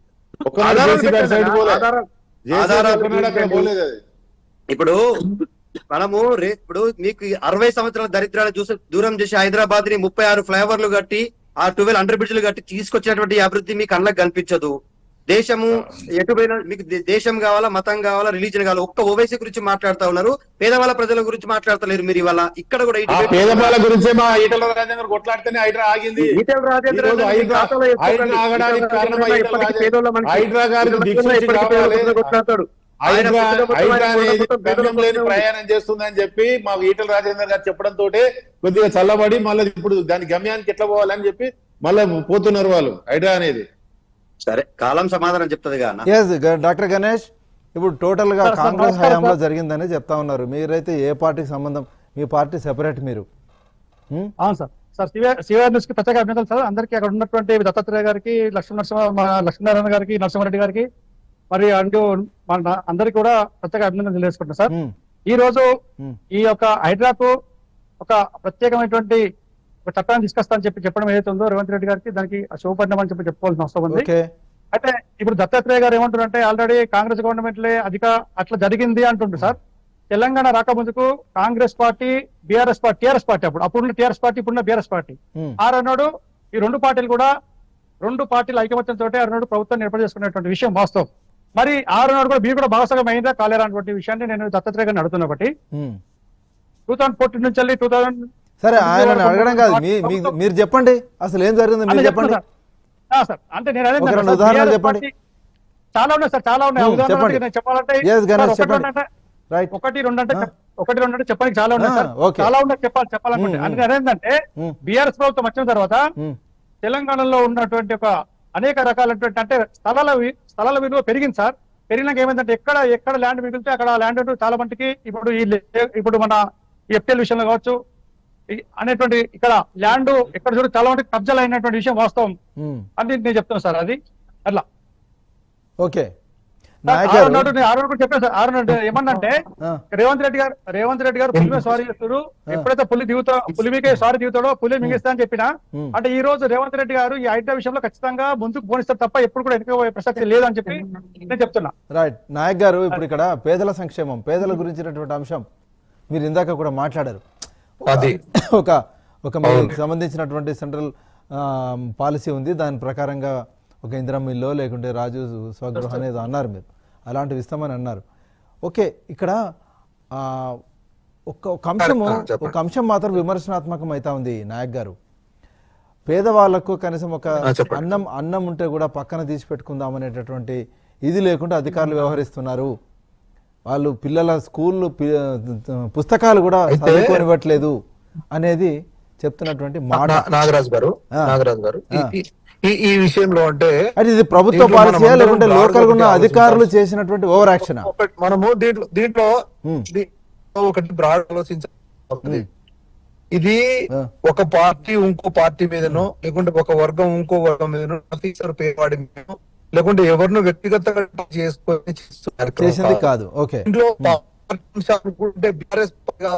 ఇప్పుడు మనము రే ఇప్పుడు మీకు అరవై సంవత్సరాల దరిద్రాలు చూసి దూరం చేసి హైదరాబాద్ ని ముప్పై ఆరు ఫ్లైఓవర్లు కట్టి ఆ ట్వెల్వ్ అండర్ బ్రిడ్జ్లు కట్టి తీసుకొచ్చినటువంటి అభివృద్ధి మీకు కళ్ళకు కనిపించదు. దేశము ఎటుపోయినా మీకు దేశం కావాలా, మతం కావాలా, రిలీజన్ కావాలా, ఒక్క ఓవైసీ గురించి మాట్లాడుతా ఉన్నారు, పేదవాళ్ళ ప్రజల గురించి మాట్లాడతలేరు మీరు. ఇవాళ ఇక్కడ కూడా పేదవాళ్ళ గురించే మా ఈటల రాజేందర్ కొట్లాడితేనే హైడ్రా ఆగింది. ఈటల రాజేంద్ర కొట్లాడతాడు. ప్రయాణం చేస్తుందని చెప్పి మా ఈటల రాజేందర్ గారు చెప్పడం తోటే కొద్దిగా చల్లబడి మళ్ళీ ఇప్పుడు దాని గమ్యానికి ఎట్లా పోవాలని చెప్పి మళ్ళీ పోతున్నారు వాళ్ళు. హైడ్రా అనేది సరే కాలం సమాధానం చెప్తుంది. డాక్టర్ గణేష్, ఇప్పుడు టోటల్ గా కాంగ్రెస్ హయాంలో జరిగిందని చెప్తా ఉన్నారు. మీరైతే ఏ పార్టీకి సంబంధం? మీ పార్టీ సెపరేట్ మీరు. అవును సార్. సార్ సివిఆర్ న్యూస్ కి ప్రత్యేక అభినందనలు సార్. అందరికీ అక్కడ ఉన్నటువంటి దత్తాత్రేయ గారికి, లక్ష్మీ నరసింహ లక్ష్మీనారాయణ గారికి, నరసింహారెడ్డి గారికి, మరి అంటూ మన అందరికి కూడా ప్రత్యేక అభినందనలు తెలియజేసుకుంటున్నాం సార్. ఈ రోజు ఈ యొక్క హైడ్రాకు ఒక ప్రత్యేకమైనటువంటి ఒక చట్టాన్ని తీసుకొస్తానని చెప్పి చెప్పడం ఏదైతే ఉందో రేవంత్ రెడ్డి గారికి, దానికి శుభపరిణామం అని చెప్పి చెప్పుకోవాల్సిన అవసరం ఉంది. అయితే ఇప్పుడు దత్తాత్రేయ గారు ఏమంటారంటే ఆల్రెడీ కాంగ్రెస్ గవర్నమెంట్ లే అధిక అట్లా జరిగింది అంటుండ్రు సార్. తెలంగాణ రాకముందుకు Congress party, BRS party, TRS party అప్పుడు అప్పుడున్న టీఆర్ఎస్ పార్టీ, ఇప్పుడున్న బీఆర్ఎస్ పార్టీ ఆరన్నాడు. ఈ రెండు పార్టీలు కూడా రెండు పార్టీల ఐకమత్యంతో ఆరునాడు ప్రభుత్వాన్ని ఏర్పాటు చేసుకునేటువంటి విషయం వాస్తవం. మరి ఆరునాడు కూడా మీరు కూడా భాగస్వామ్యం అయిందా కాలేరా అటువంటి విషయాన్ని నేను దత్తాత్రేయ గారిని అడుగుతున్నా. ఒకటి టూ థౌసండ్ ఫోర్టీన్ నుంచి వెళ్ళి టూ థౌసండ్ సరే ఆయన అడగడం కాదు, మీరు చెప్పండి అసలు ఏం జరిగింది మీరు చెప్పండి సార్. అంటే నేను అదే ఉదాహరణ చెప్పండి. చాలా ఉన్నాయి సార్, చాలా ఉన్నాయి. ఉదాహరణకి నేను చెప్పాలంటే ఒకటి రెండు అంటే ఒకటి రెండు అంటే చెప్పడానికి చాలా ఉన్నాయి సార్, చాలా ఉన్నాయి చెప్పాలి చెప్పాలనుకుంటే. అందుకే అదేంటంటే బీఆర్ఎస్ ప్రభుత్వం వచ్చిన తర్వాత తెలంగాణలో ఉన్నటువంటి ఒక అనేక రకాలైనటువంటి అంటే స్థలాల స్థలాల విలువ పెరిగింది సార్. పెరిగినాక ఏమైందంటే ఎక్కడ ఎక్కడ ల్యాండ్ మిగిలితే అక్కడ ల్యాండ్ చాలా మటుకి ఇప్పుడు ఈ ఇప్పుడు మన ఎఫ్టీఎల్ విషయంలో కావచ్చు అనేటువంటి ఇక్కడ ల్యాండ్ ఎక్కడ చూడ చాలా మటుకు కబ్జాలు అయినటువంటి విషయం వాస్తవం అని నేను చెప్తాను సార్. అది అట్లా ఓకే. చెప్పాను సార్. ఆరునాడు ఏమన్నంటే రేవంత్ రెడ్డి గారు రేవంత్ రెడ్డి గారు పులి మీద స్వారీ చేస్తాడు, ఎప్పుడైతే పులి దిగుతా పులి మీకే స్వారీ దిగుతాడో పులి మిగిస్తా అని చెప్పినా అంటే ఈ రోజు రేవంత్ రెడ్డి గారు ఈ హైడ్రా విషయంలో ఖచ్చితంగా ముందుకు పోనిస్తారు తప్ప ఎప్పుడు కూడా వెనక ప్రసక్తి లేదని చెప్పి నేను చెప్తున్నా. రైట్ నాయక్ గారు, ఇప్పుడు ఇక్కడ పేదల సంక్షేమం, పేదల గురించినటువంటి అంశం మీరు ఇందాక కూడా మాట్లాడారు. ఒక ఒక మీకు సంబంధించినటువంటి సెంట్రల్ పాలసీ ఉంది, దాని ప్రకారంగా ఒక ఇందిరమ్మ ఇల్లు లేకుంటే రాజు స్వగృహ అనేది అన్నారు, మీరు అలాంటివి ఇస్తామని అన్నారు. ఓకే, ఇక్కడ ఒక ఒక అంశము ఒక అంశం మాత్రం విమర్శనాత్మకం అవుతా ఉంది నాయక్ గారు. పేదవాళ్లకు కనీసం ఒక అన్నం అన్నం ఉంటే కూడా పక్కన తీసి పెట్టుకుందాం అనేటటువంటి ఇది లేకుండా అధికారులు వ్యవహరిస్తున్నారు. వాళ్ళు పిల్లల స్కూళ్ళు పుస్తకాలు కూడా చదువుకోనివ్వట్లేదు అనేది చెప్తున్నటువంటి మాట. నాగరాజు గారు నాగరాజు గారు ఈ ఈ విషయంలో అంటే అది ఇది ప్రభుత్వ పాలసీ లేకుంటే లోకల్ ఉన్న అధికారులు చేసినటువంటి ఓవర్ యాక్షన్? మనము దీంట్లో దీంట్లో ఒకటి బ్రాడ్ ఆలోచించాలి. ఇది ఒక పార్టీ ఇంకో పార్టీ మీదనో లేకుంటే ఒక వర్గం ఇంకో వర్గం మీదనో ఆఫీసర్ పేవాడి మీదనో లేకుంటే ఎవరినో వ్యక్తిగతంగా చేసుకొని చేసింది కాదు. ఓకే, ఇంట్లో అనుకుంటే బీఆర్ఎస్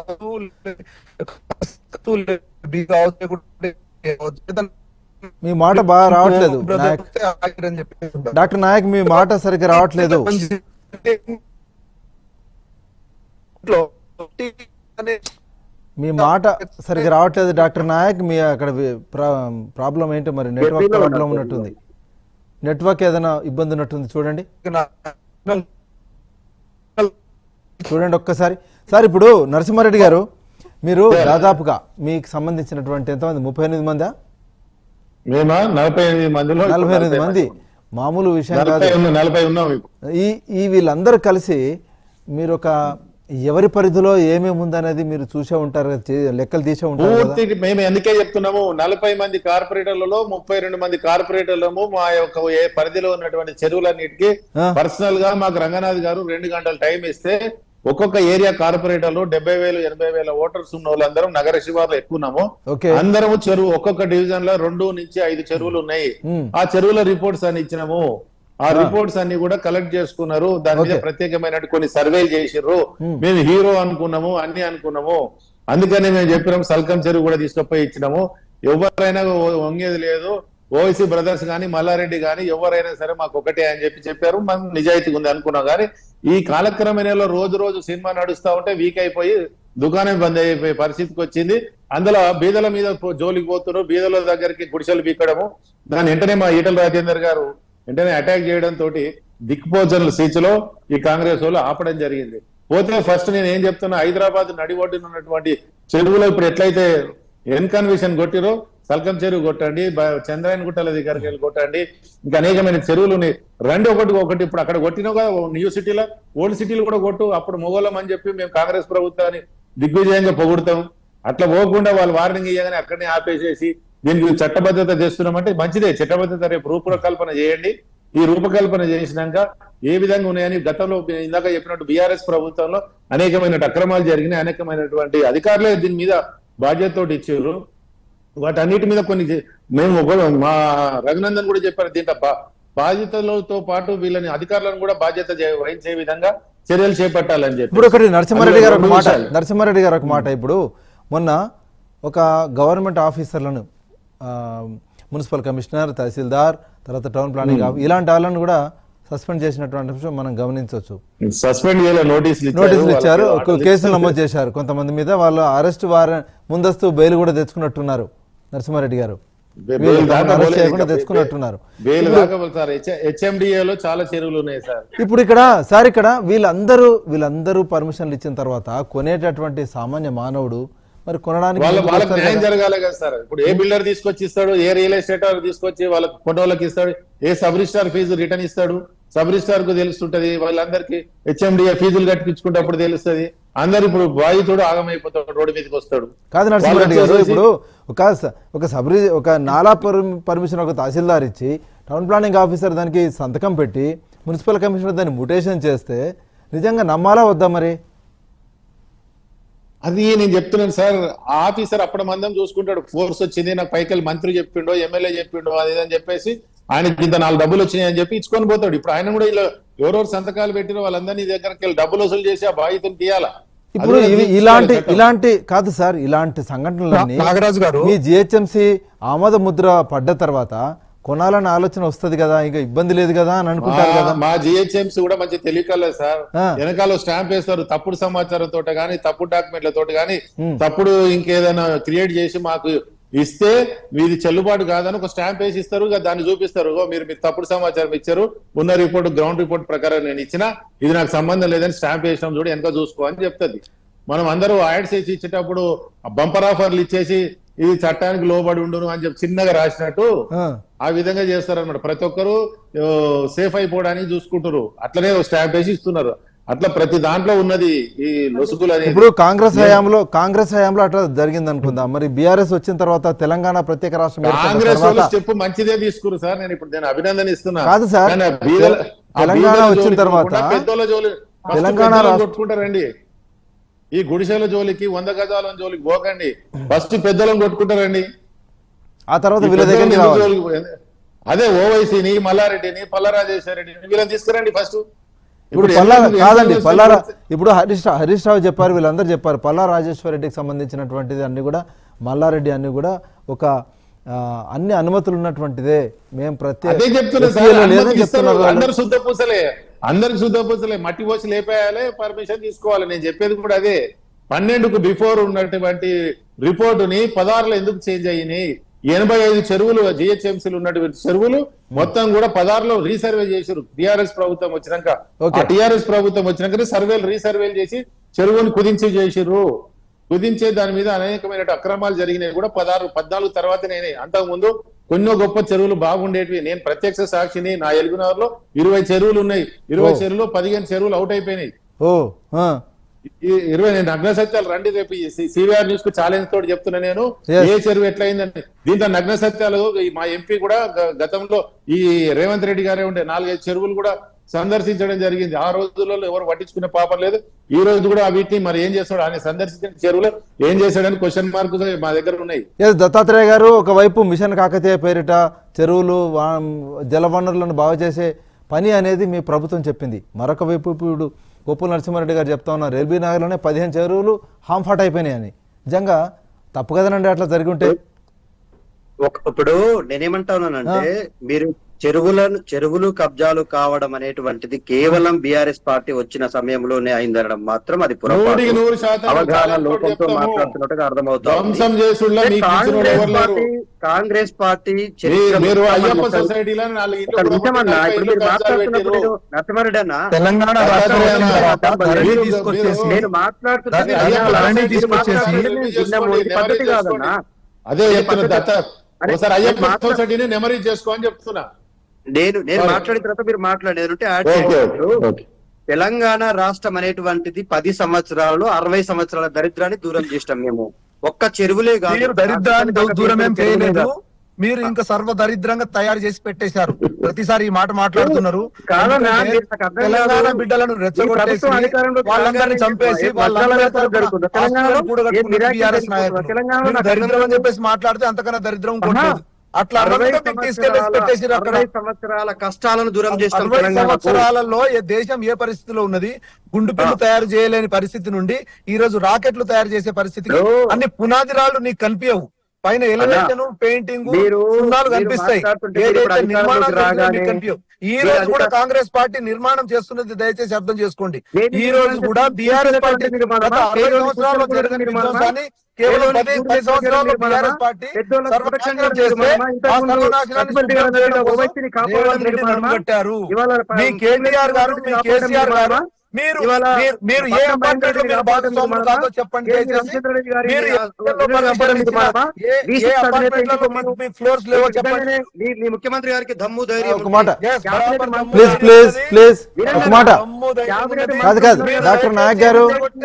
మీ మాట బాగా రావట్లేదు నాయక్. డాక్టర్ నాయక్ మీ మాట సరిగ్గా రావట్లేదు. మీ మాట సరిగ్గా రావట్లేదు డాక్టర్ నాయక్. మీ అక్కడ ప్రాబ్లం ఏంటో మరి, నెట్వర్క్ ప్రాబ్లం ఉన్నట్టుంది, నెట్వర్క్ ఏదైనా ఇబ్బంది ఉన్నట్టుంది. చూడండి చూడండి ఒక్కసారి సార్. ఇప్పుడు నరసింహారెడ్డి గారు, మీరు దాదాపుగా మీకు సంబంధించినటువంటి ఎంతమంది, ముప్పై ఎనిమిది మందా? నలభై ఎనిమిది మందిలో నలభై ఎనిమిది మంది మామూలు విషయం కాదు. నలభై ఉన్నాం. ఈ ఈ వీళ్ళందరూ కలిసి మీరు ఒక ఎవరి పరిధిలో ఏమేమి ఉందనేది మీరు చూసే ఉంటారు కదా, చే- లెక్కలు తీసే ఉంటారు కదా. పూర్తి మేము ఎందుకే చెప్తున్నాము, నలభై మంది కార్పొరేటర్లలో ముప్పై రెండు మంది కార్పొరేటర్లము మా యొక్క ఏ పరిధిలో ఉన్నటువంటి చెరువులన్నిటికీ ఆ. పర్సనల్ గా మాకు రంగనాథ్ గారు రెండు గంటల టైం ఇస్తే ఒక్కొక్క ఏరియా కార్పొరేటర్లు డెబ్బై వేలు ఎనభై వేల ఓటర్స్ ఉన్న వాళ్ళందరం నగర శివార్లో ఎక్కున్నాము. ఓకే. అందరము చెరువు ఒక్కొక్క డివిజన్ లో రెండు నుంచి ఐదు చెరువులు ఉన్నాయి. ఉమ్. ఆ చెరువుల రిపోర్ట్స్ అని ఇచ్చినాము. ఆ రిపోర్ట్స్ అన్ని కూడా కలెక్ట్ చేసుకున్నారు. దాని మీద ఓకే. ప్రత్యేకమైన కొన్ని సర్వేలు చేసిర్రు. ఉమ్. మేము హీరో అనుకున్నాము, అన్ని అనుకున్నాము. అందుకని మేము చెప్పినాము సల్కం చెరువు కూడా తీసుకుపోయి ఇచ్చినాము. ఎవరైనా వంగేది లేదు. ఓవైసీ బ్రదర్స్ గాని మల్లారెడ్డి గాని ఎవరైనా సరే మాకు ఒకటే అని చెప్పి చెప్పారు. మనం నిజాయితీగా ఉంది అనుకున్నాం. కానీ ఈ కాలక్రమేణలో రోజు రోజు సినిమా నడుస్తా ఉంటే వీక్ అయిపోయి దుకాణం బంద్ అయిపోయే పరిస్థితికి వచ్చింది. అందులో బీదల మీద పో- జోలికి పోతున్నారు. బీదల దగ్గరికి గుడిసెలు బీకడము. దాని వెంటనే మా ఈటల రాజేందర్ గారు వెంటనే అటాక్ చేయడం తోటి దిక్పోజన్ల సీచులో ఈ కాంగ్రెస్ వాళ్ళు ఆపడం జరిగింది. పోతే ఫస్ట్ నేను ఏం చెప్తున్నా, హైదరాబాద్ నడి ఒడ్డున ఉన్నటువంటి చెరువులో ఇప్పుడు ఎట్లయితే ఎన్కన్విషన్ కొట్టిరో సల్కం చెరువు కొట్టండి, చంద్రాయన గుట్టల దగ్గరికి వెళ్ళి కొట్టండి, ఇంకా అనేకమైన చెరువులు ఉన్నాయి. రెండు ఒకటి ఒకటి ఇప్పుడు అక్కడ కొట్టినావు కదా న్యూ సిటీలో, ఓల్డ్ సిటీలో కూడా కొట్టు. అప్పుడు మొగోళం అని చెప్పి మేము కాంగ్రెస్ ప్రభుత్వాన్ని దిగ్విజయంగా పొగుడుతాం. అట్లా పోకుండా వాళ్ళు వార్నింగ్ ఇయ్యగానే అక్కడనే ఆపేసేసి దీనికి చట్టబద్ధత చేస్తున్నామంటే మంచిదే. చట్టబద్ధత రేపు రూపకల్పన చేయండి. ఈ రూపకల్పన చేసినాక ఏ విధంగా ఉన్నాయని గతంలో ఇందాక చెప్పినట్టు బీఆర్ఎస్ ప్రభుత్వంలో అనేకమైన అక్రమాలు జరిగినాయి. అనేకమైనటువంటి అధికారులే దీని మీద బాధ్యతతోటి ఇచ్చారు. వాటన్నిటి మీద కొన్ని మేము ఒక- మా రఘునందన్ కూడా చెప్పారు, దీంట్లో బా బాధ్యతలతో పాటు వీళ్ళని అధికారులను కూడా బాధ్యత చే- వహించే విధంగా చర్యలు చేపట్టాలని చెప్పి. ఇప్పుడు ఒకటి నరసింహారెడ్డి గారు ఒక అందులో మాట రెండు విషయాలు. నరసింహారెడ్డి గారు ఒక మాట ఇప్పుడు మొన్న ఒక గవర్నమెంట్ ఆఫీసర్లను ఆ, మున్సిపల్ కమిషనర్, తహసీల్దార్, తర్వాత టౌన్ ప్లానింగ్ ఆఫ్ ఇలాంటి వాళ్ళని కూడా సస్పెండ్ చేసినటువంటి విషయం మనం గమనించవచ్చు. సస్పెండ్ చేయాలి, నోటీసులు నోటీసులు ఇచ్చారు, వాళ్ళకి ఒక కేసులు నమోదు చేశారు కొంతమంది మీద. వాళ్ళు అరెస్ట్ వారెంట్ ముందస్తు బెయిల్ కూడా తెచ్చుకున్నట్టున్నారు నరసింహారెడ్డి గారు. బెయిల్ వీళ్ళు దాకా అరెస్ట్ పోలేదు చేయకుండా ఇంకా. తెచ్చుకున్నట్టున్నారు. బెయిల్ దాకా సార్ హెచ్ఎండిఏలో చాలా చెరువులు ఉన్నాయి సార్. ఇప్పుడు ఇక్కడ సార్ ఇక్కడ వీళ్ళందరూ వీళ్ళందరూ పర్మిషన్లు ఇచ్చిన తర్వాత కొనేటటువంటి సామాన్య మానవుడు మరి కొనడానికి వాళ్ళ ముందుకు వాళ్ళకి వస్తారు న్యాయం కదా. జరగాలి కదా సార్. ఇప్పుడు ఏ బిల్డర్ తీసుకొచ్చి ఇస్తాడు, ఏ రియల్ ఎస్టేట్ తీసుకొచ్చి వాళ్ళకి ఫోటోలకు ఇస్తాడు, ఏ సబ్ రిజిస్టార్ ఫీజు రిటర్న్ ఇస్తాడు, సబ్ రిజిస్టార్ కు తెలుస్తుంటది. వాళ్ళందరికీ హెచ్ఎండిఏ ఫీజులు కట్టించుకుంటే అప్పుడు తెలుస్తుంది. అందరు ఇప్పుడు బాధితుడు ఆగమైపోతాడు, రోడ్డు మీదకి వస్తాడు. కాదు నరసింహారెడ్డి గారు, వాళ్ళు ఇప్పుడు ఒక స- ఒక సబ్ రిజి- ఒక నాలా పర్మి- పర్మిషన్ ఒక తహసీల్దార్ ఇచ్చి టౌన్ ప్లానింగ్ ఆఫీసర్ దానికి సంతకం పెట్టి మున్సిపల్ కమిషనర్ దాన్ని ముటేషన్ చేస్తే నిజంగా నమ్మాలా వద్దా మరి? అది నేను చెప్తున్నాను సార్. ఆ ఆఫీసర్ అప్పుడు మందం చూసుకుంటాడు. ఫోర్స్ వచ్చింది నాకు పైకి మంత్రి చెప్పిండో ఎమ్మెల్యే చెప్పిండో అది అని చెప్పేసి ఆయనకి ఇంత నాలుగు డబ్బులు వచ్చినాయి అని చెప్పి ఇచ్చుకొని పోతాడు. ఇప్పుడు ఆయన కూడా ఇలా ఎవరెవరు సంతకాలు పెట్టినో వాళ్ళందరినీ దగ్గరికి వెళ్ళి డబ్బులు వసూలు చేసి ఆ బాధితుని తీయాలా? ఇప్పుడు అది ఇవి తీసుకోవాలి ఇలాంటి చట్టం. ఇలాంటి కాదు సార్, ఇలాంటి సంఘటనలన్నీ నాగరాజు గారు మీ జిహెచ్ఎంసీ ఆమోద ముద్ర పడ్డ తర్వాత కొనాలని ఆలోచన వస్తుంది కదా, ఇంకా ఇబ్బంది లేదు కదా అని అనుకుంటారు కదా. మా- మా జిహెచ్ఎంసీ కూడా మంచి తెలియకలేదు సార్. ఆ. వెనకాల స్టాంప్ వేస్తారు తప్పుడు సమాచారం తోట గానీ తప్పుడు డాక్యుమెంట్ల తోట గానీ ఉమ్. తప్పుడు ఇంకేదైనా క్రియేట్ చేసి మాకు ఇస్తే మీది చెల్లుబాటు కాదని ఒక స్టాంప్ వేసి ఇస్తారు. ఇక దాన్ని చూపిస్తారు, "ఓ, మీరు మీరు తప్పుడు సమాచారం ఇచ్చారు, ఉన్న రిపోర్ట్ గ్రౌండ్ రిపోర్ట్ ప్రకారం నేను ఇచ్చినా ఇది నాకు సంబంధం లేదని స్టాంప్ వేసినాం చూడు వెనక చూసుకో" అని చెప్తుంది. మనం అందరూ యాడ్స్ వేసి ఇచ్చేటప్పుడు బంపర్ ఆఫర్లు ఇచ్చేసి ఇది చట్టానికి లోబడి ఉండును అని చెప్పి చిన్నగా రాసినట్టు ఆ. ఆ విధంగా చేస్తారన్నమాట. ప్రతి ఒక్కరు సేఫ్ అయిపోవడానికి చూసుకుంటారు. అట్లనే స్టాంప్ వేసి ఇస్తున్నారు. అట్లా ప్రతి దాంట్లో ఉన్నది ఈ లొసుగులు అనేది. ఇప్పుడు కాంగ్రెస్ హయాంలో కాంగ్రెస్ హయాంలో అట్లా జరిగింది అనుకుందాం. మరి బీఆర్ఎస్ వచ్చిన తర్వాత తెలంగాణ ప్రత్యేక రాష్ట్రం ఏర్పడిన కాంగ్రెస్ వాళ్ళు తర్వాత స్టెప్ మంచిదే తీసుకురు సార్. నేను ఇప్పుడు నేను అభినందన ఇస్తున్నా. కాదు సార్, కానీ ఆ బీదల- ఆ తెలంగాణ బీదల వచ్చిన జోలికి తర్వాత పోకుండా పెద్దోళ్ళ జోలి first తెలంగాణ పెద్దోళ్ళని రాష్ట్ర- కొట్టుకుంటారండి. ఈ గుడిసెల జోలికి వంద గజాల జోలికి పోకండి. ఫస్ట్ పెద్దోళ్ళని కొట్టుకుంటారండి. ఆ తర్వాత ఈ వీళ్ళ పెద్దోళ్ళని దగ్గరికి ఎందుకు రావాలి. జోలికి పోయి- అదే ఓవైసీని మల్లారెడ్డిని పల్లారాజేశ్వర రెడ్డిని వీళ్ళని తీసుకురండి ఫస్ట్. ఇప్పుడు పల్లా కాదండి పల్లారా ఇప్పుడు హరీష్ రావు హరీష్ రావు చెప్పారు, వీళ్ళందరూ చెప్పారు. పల్లా రాజేశ్వర రెడ్డికి సంబంధించినటువంటిది అన్ని కూడా మల్లారెడ్డి అన్ని కూడా ఒక ఆ, అన్ని అనుమతులు ఉన్నటువంటిదే. మేము అదే చెప్తున్నా సార్. ప్రత్యేక లేదని అందరికి ఇస్తారు. చెప్తున్నారు వాళ్ళు. అందరు శుద్ధ పూసలే అందరికి శుద్ధ పూసలే మట్టి పోసి లేపేయాలి, పర్మిషన్ తీసుకోవాలి. నేను చెప్పేది కూడా అదే. పన్నెండుకు బిఫోర్ ఉన్నటువంటి రిపోర్టుని పదహారులో ఎందుకు చేంజ్ అయ్యినాయి? ఎనభై ఐదు చెరువులు జిహెచ్ఎంసీలు ఉన్నటువంటి చెరువులు మొత్తం కూడా పదహారులో రీసర్వే చేశారు. టిఆర్ఎస్ ప్రభుత్వం వచ్చినాక Okay. ఆ టిఆర్ఎస్ ప్రభుత్వం వచ్చినాక సర్వేలు రీసర్వేలు చేసి చెరువుని కుదించి చేసిర్రు. కుదించే దాని మీద అనేకమైన అక్రమాలు జరిగినాయి కూడా పదహారు పద్నాలుగు తర్వాత నేనే. అంతకుముందు కొన్నో గొప్ప చెరువులు బాగుండేటివి. నేను ప్రత్యక్ష సాక్షిని. నా ఎలుగునగర్లో ఇరవై చెరువులు ఉన్నాయి. ఇరవై ఓ. చెరువులు పదిహేను చెరువులు అవుట్ అయిపోయినాయి. ఓ ఆ. ఇరవై నగ్న సత్యాలు రండి రేపు సివిఆర్ న్యూస్ కు ఛాలెంజ్ తోటి చెప్తున్నా నేను ఏ చెరువు ఎట్లయిందని. దీంట్లో నగ్న సత్యాలు మా ఎంపీ కూడా గతంలో ఈ రేవంత్ రెడ్డి గారే ఉండే నాలుగైదు చెరువులు కూడా సందర్శించడం జరిగింది. ఆ రోజులలో ఎవరు పట్టించుకునే పాపం లేదు. ఈ రోజు కూడా వీటిని మరి ఏం చేస్తాడు ఆయన సందర్శించిన చెరువులు ఏం చేశాడని క్వశ్చన్ మార్క్ మా దగ్గర ఉన్నాయి. దత్తాత్రేయ గారు ఒకవైపు మిషన్ కాకతీయ పేరిట చెరువులు జల వనరులను బాగు చేసే పని అనేది మీ ప్రభుత్వం చెప్పింది. మరొక వైపు ఇప్పుడు కొప్పుల నరసింహారెడ్డి గారు చెప్తా ఉన్నారు ఎల్బీ నగర్లోనే పదిహేను చెరువులు హామ్ఫాట్ అయిపోయినాయి అని. నిజంగా తప్పు కదనండి అట్లా జరిగి ఉంటే? ఇప్పుడు నేనేమంటా ఉన్నానంటే మీరు చెరువులను చెరువులు కబ్జాలు కావడం అనేటువంటిది కేవలం బీఆర్ఎస్ పార్టీ వచ్చిన సమయంలోనే అయిందనడం మాత్రం అది పొరపాటు, అవగాహన లోపంతో మాట్లాడుతున్నట్టుగా అర్థమవుతుంది. కాంగ్రెస్ పార్టీ నరసింహారెడ్డి అన్న తెలంగాణ నేను మాట్లాడుతున్నా పద్ధతి కాదన్నా. అదే చెప్తున్నా నెమరీ చేసుకో అని చెప్తున్నా నేను నేను మాట్లాడిన తర్వాత మీరు మాట్లాడేదంటే యాడ్ చేయండి. తెలంగాణ రాష్ట్రం అనేటువంటిది పది సంవత్సరాలు అరవై సంవత్సరాల దరిద్రాన్ని దూరం చేసినాం మేము. ఒక్క చెరువులే కాదు దరిద్రాన్ని దూరం ఏం చేయలేదు, మీరు ఇంకా సర్వ దరిద్రంగా తయారు చేసి పెట్టేశారు. ప్రతిసారి ఈ మాట మాట్లాడుతున్నారు. తెలంగాణ బిడ్డలను రెచ్చగొట్టేసి వాళ్ళందరినీ చంపేసి దరిద్రం అని చెప్పేసి మాట్లాడితే అంతకన్నా దరిద్రం కొట్టలేదు. అట్లా తీసుకెళ్ళి అరవై సంవత్సరాల కష్టాలను దూరం చేస్తాం. సంవత్సరాలలో దేశం ఏ పరిస్థితిలో ఉన్నది, గుండు పిల్లు తయారు చేయలేని పరిస్థితి నుండి ఈ రోజు రాకెట్లు తయారు చేసే పరిస్థితి, అన్ని పునాది రాళ్లు నీకు కనిపించవు. పైన ఎలివేషన్ పెయింటింగ్ సున్నాలు కనిపిస్తాయి, కనిపించవు. ఈ రోజు కూడా కాంగ్రెస్ పార్టీ నిర్మాణం చేస్తున్నది దయచేసి అర్థం చేసుకోండి. ఈ రోజు కూడా బీఆర్ఎస్ పార్టీ గత అరవై సంవత్సరాల్లో జరిగిన విధ్వంసాన్ని కేవలం పది పది సంవత్సరాల్లో బీఆర్ఎస్ పార్టీ సర్వనాశనం చేస్తే ఆ సర్వనాశనాన్ని కట్టారు. మీ కేటీఆర్ గారు, మీ కేసీఆర్ గారు, మీరు మీరు ఏ అపార్ట్మెంట్ లో మీరు భాగస్వాములు కాదో చెప్పండి. ఫ్లోర్స్ లేవో చెప్పండి. మీ ముఖ్యమంత్రి గారికి దమ్ము ధైర్యం ఒక మాట ప్లీజ్ ప్లీజ్ ప్లీజ్ ఒక మాట కాదు కాదు డాక్టర్ నాయక్ గారు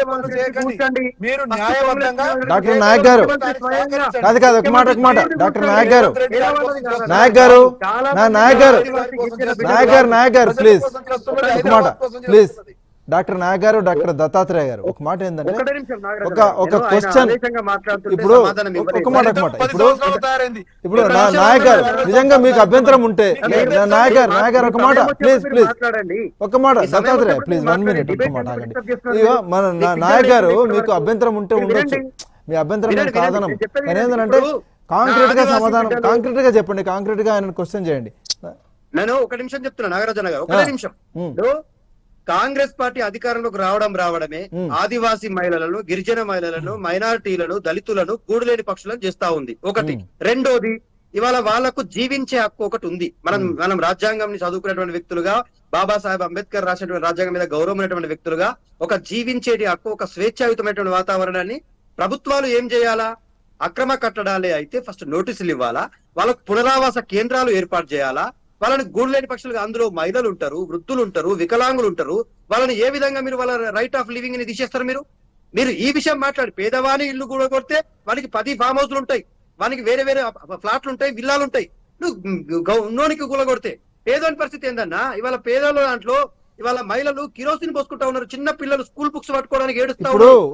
మీరు న్యాయబద్ధంగా డాక్టర్ నాయక్ గారు కాదు కాదు ఒక మాట ఒక మాట డాక్టర్ నాయక్ గారు నాయక్ గారు నా నాయక్ గారు నాయక్ గారు నాయక్ గారు ప్లీజ్ ఒక మాట ప్లీజ్ డాక్టర్ నాయక్ గారు, డాక్టర్ దత్తాత్రేయ గారు ఒక మాట ఏంటంటే ఒక ఒక క్వశ్చన్ ఇప్పుడు ఒక మాట ఒక మాట ఇప్పుడు ఇప్పుడు నాయక్ గారు నిజంగా మీకు అభ్యంతరం ఉంటే నాయక్ గారు నాయక్ గారు ఒక మాట ప్లీజ్ ప్లీజ్ ఒక మాట దత్తాత్రేయ ప్లీజ్ వన్ మినిట్ ఒక మాట ఆగండి. ఇక మన నాయక్ గారు మీకు అభ్యంతరం ఉంటే ఉండొచ్చు, మీ అభ్యంతరం నేను కాదనం, కానీ ఏంటంటే కాంక్రీట్ గా సమాధానం కాంక్రీట్ గా చెప్పండి, కాంక్రీట్ గా ఆయన క్వశ్చన్ చేయండి. నేను ఒక నిమిషం చెప్తున్నా నాగరాజన్న గారు, ఒక నిమిషం. కాంగ్రెస్ పార్టీ అధికారంలోకి రావడం రావడమే ఆదివాసీ మహిళలను, గిరిజన మహిళలను, మైనారిటీలను, దళితులను కూడులేని పక్షులను చేస్తా ఉంది. ఒకటి. రెండోది, ఇవాళ వాళ్లకు జీవించే హక్కు ఒకటి ఉంది. మనం మనం రాజ్యాంగం చదువుకునేటువంటి వ్యక్తులుగా, బాబాసాహెబ్ అంబేద్కర్ రాసినటువంటి రాజ్యాంగం మీద గౌరవమైనటువంటి వ్యక్తులుగా ఒక జీవించేటి హక్కు, ఒక స్వేచ్ఛాయుతమైనటువంటి వాతావరణాన్ని ప్రభుత్వాలు ఏం చేయాలా? అక్రమ కట్టడాలే అయితే ఫస్ట్ నోటీసులు ఇవ్వాలా, వాళ్ళకు పునరావాస కేంద్రాలు ఏర్పాటు చేయాలా, వాళ్ళని గూడులేని పక్షులుగా, అందులో మహిళలు ఉంటారు, వృద్ధులు ఉంటారు, వికలాంగులు ఉంటారు, వాళ్ళని ఏ విధంగా మీరు వాళ్ళ రైట్ ఆఫ్ లివింగ్ ని తీసేస్తారు? మీరు మీరు ఈ విషయం మాట్లాడి పేదవాని ఇల్లు కూడా కొడితే వానికి పది ఫామ్ హౌస్లు ఉంటాయి, వానికి వేరే వేరే ఫ్లాట్లు ఉంటాయి, విల్లాలు ఉంటాయి. నువ్వు ఉన్నోనికి కూల కొడితే పేదోని పరిస్థితి ఏందన్నా? ఇవాళ పేదల దాంట్లో ఇవాళ మహిళలు కిరోసిన్ పోసుకుంటా ఉన్నారు, చిన్న పిల్లలు స్కూల్ బుక్స్ పట్టుకోవడానికి ఏడుస్తా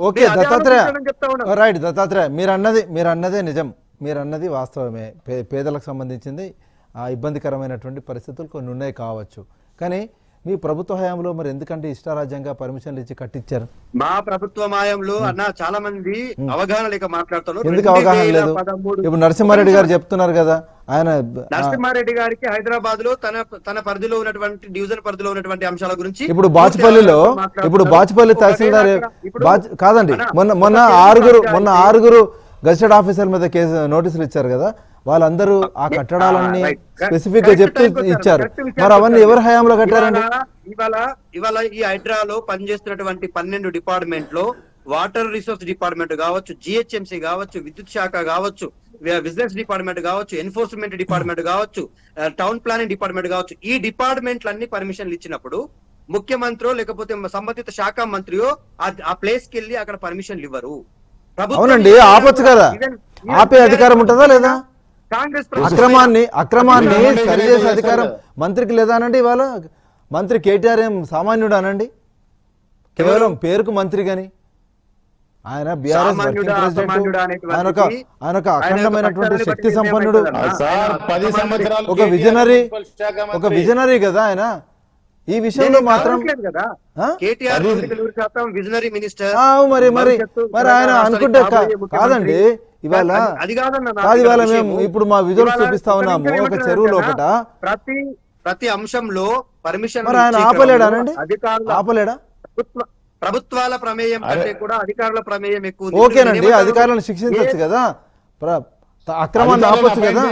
ఉన్నారు. రైట్ దత్తాత్రేయ, మీరు అన్నది మీరు అన్నదే నిజం, మీరు అన్నది వాస్తవమే. పేదలకు సంబంధించింది ఆ ఇబ్బందికరమైనటువంటి పరిస్థితులు కొన్ని ఉన్నాయి కావచ్చు, కానీ మీ ప్రభుత్వ హయాంలో మరి ఎందుకంటే ఇష్టారాజ్యంగా పర్మిషన్లు ఇచ్చి కట్టించారు? మా ప్రభుత్వ హయాంలో అన్న చాలా మంది అవగాహన లేక మాట్లాడుతున్నారు. ఎందుకు అవగాహన లేదు? ఇప్పుడు నరసింహారెడ్డి గారు చెప్తున్నారు కదా, ఆయన నరసింహారెడ్డి గారికి హైదరాబాద్ లో తన తన పరిధిలో ఉన్నటువంటి డివిజన్ పరిధిలో ఉన్నటువంటి అంశాల గురించి ఇప్పుడు బాచుపల్లిలో ఇప్పుడు బాచుపల్లి తహసీల్దార్ కాదండి, మొన్న మొన్న ఆరుగురు మొన్న ఆరుగురు గజెటెడ్ ఆఫీసర్ మీద కేసు నోటీసులు ఇచ్చారు కదా, వాళ్ళందరూ ఆ కట్టడాలన్నీ స్పెసిఫిక్ గా చెప్తూ ఇచ్చారు. మరి అవన్నీ ఎవరి హయాంలో కట్టారండి? ఇవాళ ఇవాళ ఈ హైడ్రాలో పనిచేస్తున్నటువంటి పన్నెండు డిపార్ట్మెంట్ లో వాటర్ రిసోర్స్ డిపార్ట్మెంట్ కావచ్చు, జిహెచ్ఎంసీ కావచ్చు, విద్యుత్ శాఖ కావచ్చు, బిజినెస్ డిపార్ట్మెంట్ కావచ్చు, ఎన్ఫోర్స్మెంట్ డిపార్ట్మెంట్ కావచ్చు, టౌన్ ప్లానింగ్ డిపార్ట్మెంట్ కావచ్చు, ఈ డిపార్ట్మెంట్లన్నీ పర్మిషన్లు ఇచ్చినప్పుడు ముఖ్యమంత్రి లేకపోతే సంబంధిత శాఖ మంత్రియో ఆ ప్లేస్ కి వెళ్ళి అక్కడ పర్మిషన్లు ఇవ్వరు. అవునండి, ఆపొచ్చు కదా, ఆపే అధికారం ఉంటుందా లేదా? కాంగ్రెస్ అక్రమాన్ని అక్రమాన్ని సరిచేసే అధికారం మంత్రికి లేదా అనండి? ఇవాళ మంత్రి కేటీఆర్ ఏం సామాన్యుడు అనండి? కేవలం పేరుకు మంత్రి గాని ఆయన బీఆర్ఎస్ వర్కింగ్ ప్రెసిడెంట్, ఆయన ఒక ఆయన ఒక అఖండమైనటువంటి శక్తి సంపన్నుడు, ఒక విజనరీ ఒక విజనరీ కదా ఆయన. ఈ విషయంలో మాత్రం విజనరీ మినిస్టర్ మరి మరి మరి ఆయన అనుకుంటే కాదండి. ఇవాళ కాదు, ఇవాళ మేము ఇప్పుడు మా విజువల్స్ చూపిస్తా ఉన్నాము. ఒక చెరువులో ఒకట ప్రతి ప్రతి అంశంలో పర్మిషన్ మరి ఆయన ఆపలేడానండి? ఆపలేడా? ప్రభుత్వాల ప్రమేయం కంటే కూడా అధికారుల ప్రమేయం ఎక్కువ. ఓకేనండి, అధికారులను శిక్షించవచ్చు కదా, అక్రమాన్ని ఆపొచ్చు కదా.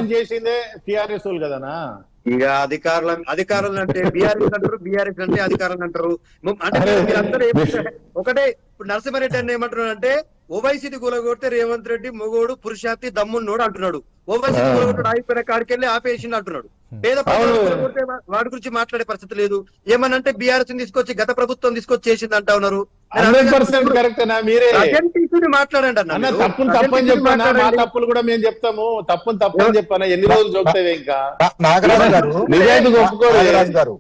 ఇక అధికారుల అధికారులు అంటే బీఆర్ఎస్ అంటారు, బీఆర్ఎస్ అంటే అధికారులు అంటారు. అంటే మీరందరూ ఒకటే. ఇప్పుడు నరసింహారెడ్డి అని ఏమంటున్నాడు అంటే ఓవైసీని కూలగొడితే రేవంత్ రెడ్డి మొగోడు పురుషాతి దమ్మున్నోడు అంటున్నాడు. ఓవైసీని కూలగొట్టాడు ఆగిపోయిన కాడికి వెళ్ళి ఆపేసిండు అంటున్నాడు. పేద కూలగొడితే వాడి గురించి మాట్లాడే పరిస్థితి లేదు. ఏమనంటే బీఆర్ఎస్ తీసుకొచ్చి గత ప్రభుత్వం తీసుకొచ్చి చేసింది అంటా ఉన్నారు. మాట్లాడండి అన్న, తప్పులు తప్పని చెప్పానా? మా తప్పులు కూడా మేము చెప్తాము. తప్పుని తప్పని చెప్పానా? ఎన్ని రోజులు చూపుతావే ఇంకా? నాగరాజు గారు నిజాయితీ ఒప్పుకోరు. నాగరాజు గారు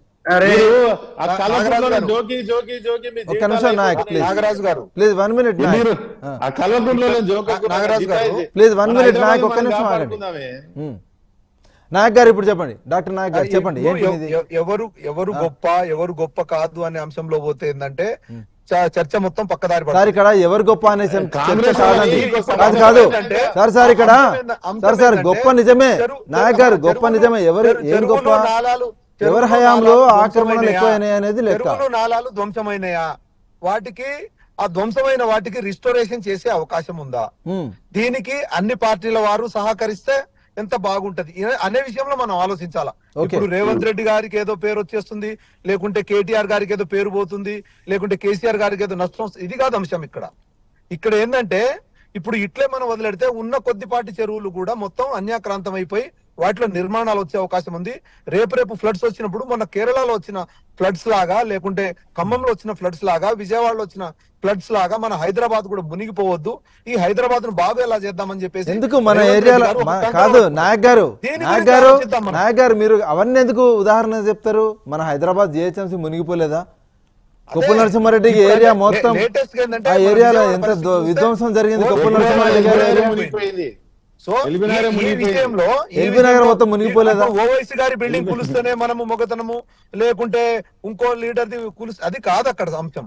జోకి జోకి జోకి నాగరాజు గారు ప్లీజ్ వన్ మినిట్. మీరు ఆ కల్వకుంట్లలో జోక్ నాగరాజు గారు ప్లీజ్ వన్ మినిట్ నాయక్, ఒక్క నిమిషం ఆగండి. నాయక్ గారు ఇప్పుడు చెప్పండి, డాక్టర్ నాయక్ గారు చెప్పండి. ఎవరు ఎవరు గొప్ప ఎవరు గొప్ప కాదు అనే అంశంలో పోతే ఏంటంటే చర్చ మొత్తం పక్కదారి సార్. ఇక్కడ ఎవరు గొప్ప అనే చర్చ కాదండి, కాదు కాదు సార్. సార్ ఇక్కడ సార్ సార్ గొప్ప నిజమే నాయక్ గారు, గొప్ప నిజమే. ఎవరు ఏం గొప్ప, ఎవరి హయాంలో ఆక్రమణలు ఎక్కువైనాయి అనేది లెక్క. నాలాలు ధ్వంసమైనయా? వాటికి ఆ ధ్వంసమైన వాటికి రిస్టోరేషన్ చేసే అవకాశం ఉందా? దీనికి అన్ని పార్టీల వారు సహకరిస్తే ఎంత బాగుంటది అనే విషయంలో మనం ఆలోచించాలా. ఇప్పుడు రేవంత్ రెడ్డి గారికి ఏదో పేరు వచ్చేస్తుంది, లేకుంటే కేటీఆర్ గారికి ఏదో పేరు పోతుంది, లేకుంటే కేసీఆర్ గారికి ఏదో నష్టం, ఇది కాదు అంశం. ఇక్కడ ఇక్కడ ఏంటంటే ఇప్పుడు ఇట్లే మనం వదిలేడితే ఉన్న కొద్దిపాటి చెరువులు కూడా మొత్తం అన్యాక్రాంతం అయిపోయి వాటిలో నిర్మాణాలు వచ్చే అవకాశం ఉంది. రేపు రేపు ఫ్లడ్స్ వచ్చినప్పుడు మొన్న కేరళలో వచ్చిన ఫ్లడ్స్ లాగా, లేకుంటే ఖమ్మంలో వచ్చిన ఫ్లడ్స్ లాగా, విజయవాడలో వచ్చిన ఫ్లడ్స్ లాగా మన హైదరాబాద్ కూడా మునిగిపోవద్దు. ఈ హైదరాబాద్ ను బాగా ఎలా చేద్దామని చెప్పేసి ఎందుకు మన ఏరియాలో కాదు నాయక్ గారు, నాయక్ గారు నాయక్ గారు మీరు అవన్నీ ఎందుకు ఉదాహరణ చెప్తారు? మన హైదరాబాద్ జిహెచ్ఎంసీ మునిగిపోలేదా? కొప్పుల నరసింహారెడ్డి ఏరియా మొత్తం, ఆ ఏరియాలో ఎంత విధ్వంసం జరిగింది. కొప్పుల నరసింహారెడ్డి గారి ఏరియా సో ఈ విషయంలో మొత్తం మునిగిపోలేదా? ఓవైసీ గారి బిల్డింగ్ కూలుస్తేనే మనము మొగతనము, లేకుంటే ఇంకో లీడర్ ది కూలుస్తే అది కాదు అక్కడ అంశం.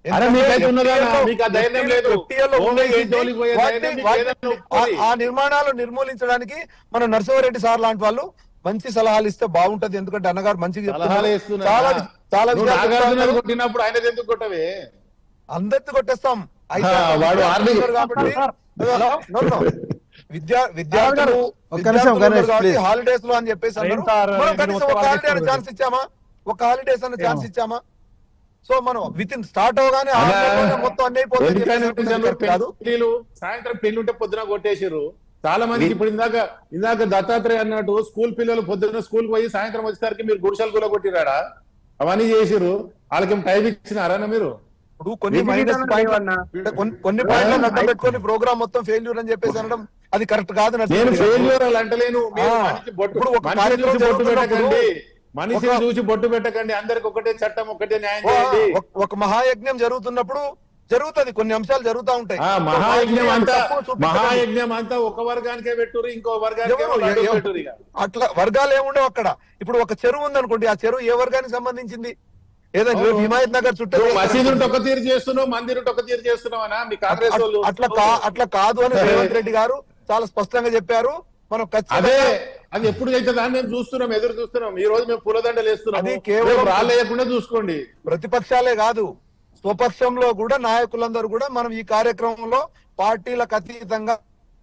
ఆ నిర్మాణాలు నిర్మూలించడానికి మన నరసింహారెడ్డి సార్ లాంటి వాళ్ళు మంచి సలహాలు ఇస్తే బాగుంటది. ఎందుకంటే అన్నగారు మంచిగా చాలా చాలా కొట్టినప్పుడు ఆయన ఎందుకు కొట్టవే? అందరితో కొట్టేస్తాం విద్యా విద్యార్థులు హాలిడేస్ లో అని చెప్పేసి ఒక హాలిడే అనే ఛాన్స్ ఇచ్చామా? ఒక హాలిడేస్ అనే ఛాన్స్ ఇచ్చామా? సో మనం విత్ ఇన్ స్టార్ట్ అవగానే మొత్తం అన్ని సాయంత్రం పెళ్లి ఉంటే పొద్దున కొట్టేసారు చాలా మందికి. ఇప్పుడు ఇందాక ఇందాక దత్తాత్రేయ అన్నట్టు స్కూల్ పిల్లలు పొద్దున్న స్కూల్ పోయి సాయంత్రం వచ్చేసరికి మీరు గుడిసెలు కూడా కొట్టిరాడా? అవన్నీ చేసిరు. వాళ్ళకి టైం ఇచ్చినారా మీరు? ఇప్పుడు కొన్ని మైనస్ పాయింట్ కొన్ని పాయింట్లు అడ్డం పెట్టుకొని ప్రోగ్రామ్ మొత్తం ఫెయిల్యూర్ అని చెప్పేసి అనడం అది కరెక్ట్ కాదు. నేను ఫెయిల్యూర్ అని అంటలేను. బొట్టు పెట్టకండి, మనిషిని చూసి బొట్టు పెట్టకండి. అందరికి ఒకటే చట్టం, ఒకటే న్యాయం చేయండి. ఒక మహాయజ్ఞం జరుగుతున్నప్పుడు జరుగుతుంది, కొన్ని అంశాలు జరుగుతూ ఉంటాయి. మహాయజ్ఞం అంతా మహాయజ్ఞం అంతా ఒక వర్గానికే పెట్టురు, ఇంకో వర్గానికి అట్లా వర్గాలు ఏముండవు అక్కడ. ఇప్పుడు ఒక చెరువు ఉందనుకోండి, ఆ చెరువు ఏ వర్గానికి సంబంధించింది? ఏదో హిమాయత్ నగర్ చుట్టూ మసీదు ఒక తీరు చేస్తున్నావు, మందిరు ఒక తీరు చేస్తున్నావా మీ కాంగ్రెస్ వాళ్ళు? అట్లా అట్లా కాదు అని రేవంత్ రెడ్డి గారు చాలా స్పష్టంగా చెప్పారు. మనం అదే అది ఎప్పుడు అవుతుందా అని మేము చూస్తున్నాం, ఎదురు చూస్తున్నాం. ఈ రోజు మేము పూలదండలు వేస్తున్నాం. కేవలం రాలేయకుండా చూసుకోండి. ప్రతిపక్షాలే కాదు, స్వపక్షంలో కూడా నాయకులందరూ కూడా మనం ఈ కార్యక్రమంలో పార్టీలకు అతీతంగా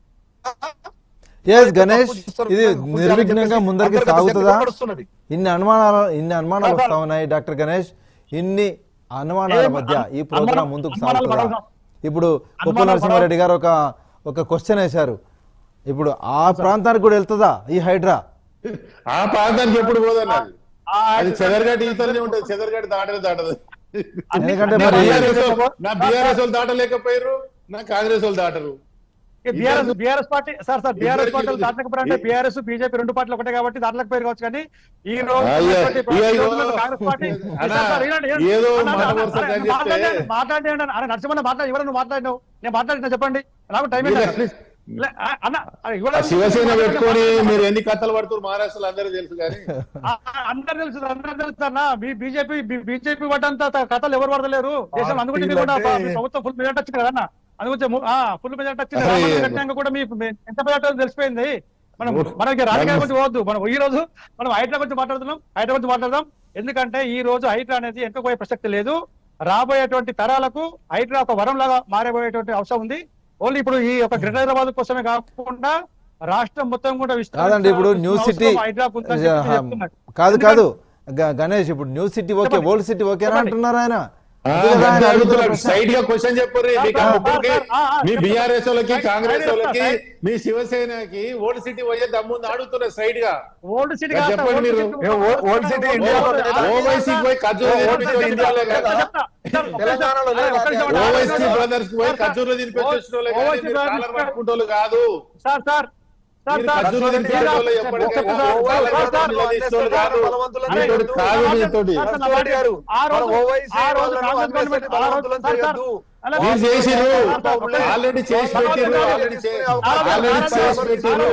గణేష్ ఇది నిర్విఘ్నంగా ముందరికి సాగుతుందా? ఇన్ని అనుమానాలు ఇన్ని అనుమానాలు వస్తా ఉన్నాయి డాక్టర్ గణేష్. ఇన్ని అనుమానాల మధ్య ఈ ప్రోగ్రాం ముందుకు సాగుతుందా? ఇప్పుడు కొప్పుల నరసింహారెడ్డి గారు ఒక ఒక క్వశ్చన్ వేశారు. ఇప్పుడు ఆ ప్రాంతానికి కూడా వెళ్తుందా ఈ హైడ్రా? ఆ ప్రాంతానికి ఎప్పుడు పోదన్నా? అది చెదరగడ్డ ఈతలనే ఉంటుంది, చెదరగడ్డ దాటలు దాటదు. ఎందుకంటే నా మరి బీఆర్ఎస్ వాళ్ళు దాటలేకపోయారు, నా కాంగ్రెస్ వాళ్ళు దాటరు. BRS BRS party sir sir BRS పార్టీలు దాటలేకపోయారంటే బీఆర్ఎస్ బీజేపీ రెండు పార్టీలు ఒకటే కాబట్టి దాటలేకపోయారు కావచ్చు. కానీ ఈ రోజు కాంగ్రెస్ పార్టీ ఏదో మాట్లాడండి అన్న నరసింహన్న మాట్లాడి ఎవరు నువ్వు మాట్లాడినావు, నేను మాట్లాడినా చెప్పండి, నాకు టైం ఏంటన్నా ప్లీజ్ అన్న. శివసేన పెట్టుకొని మీరు ఎన్ని కథలు పడుతున్నారు మహారాష్ట్రలో అందరూ తెలుసు. కానీ అందరు తెలుసు అందరు తెలుసు అన్న. మీ బీజేపీ బీజేపీ పడ్డంత కథలు ఎవరు పడతలేరు దేశంలో. అందుకని మీరు కూడా ప్రభుత్వం ఫుల్ మెజార్టీ వచ్చింది కదన్న, అందుకొచ్చే ఫుల్ మెజార్టీ వచ్చింది కూడా మీ ఎంత మెజార్టీ తెలిసిపోయింది. మనం మనకి రాజకీయాల గురించి పోవద్దు, మనం ఈ రోజు మనం హైడ్రా గురించి మాట్లాడుతున్నాం, హైడ్రా గురించి మాట్లాడదాం. ఎందుకంటే ఈ రోజు హైడ్రా అనేది వెనుకపోయే ప్రసక్తి లేదు. రాబోయేటువంటి తరాలకు హైడ్రా ఒక వరం లాగా మారబోయేటువంటి అవసరం ఉంది. ఓన్లీ ఇప్పుడు ఈ ఒక గ్రేటర్ హైదరాబాద్ కోసమే కాకుండా రాష్ట్రం మొత్తం కూడా కాదండి. ఇప్పుడు న్యూ సిటీ కాదు కాదు గణేష్, ఇప్పుడు new city okay, old city ఓకేనా అంటున్నారు ఆయన. సైడ్ గా క్వశ్చన్ చెప్పరు మీ బీఆర్ఎస్ వాళ్ళకి, కాంగ్రెస్ వాళ్ళకి, మీ శివసేనకి ఓల్డ్ సిటీ పోయే దమ్ముంది అడుగుతున్నారు సైడ్ గా. ఓల్డ్ సిటీ చెప్పండి మీరు. ఓల్డ్ సిటీ ఓవైసీ పోయి ఖర్జూరు ఓవైసీ బ్రదర్స్ పోయి ఖర్జూరు తినిపించుకుంటోళ్ళు కాదు. సార్ సార్ ఆల్రెడీ చేసి పెట్టిరు, ఆల్రెడీ చేసి పెట్టిరు,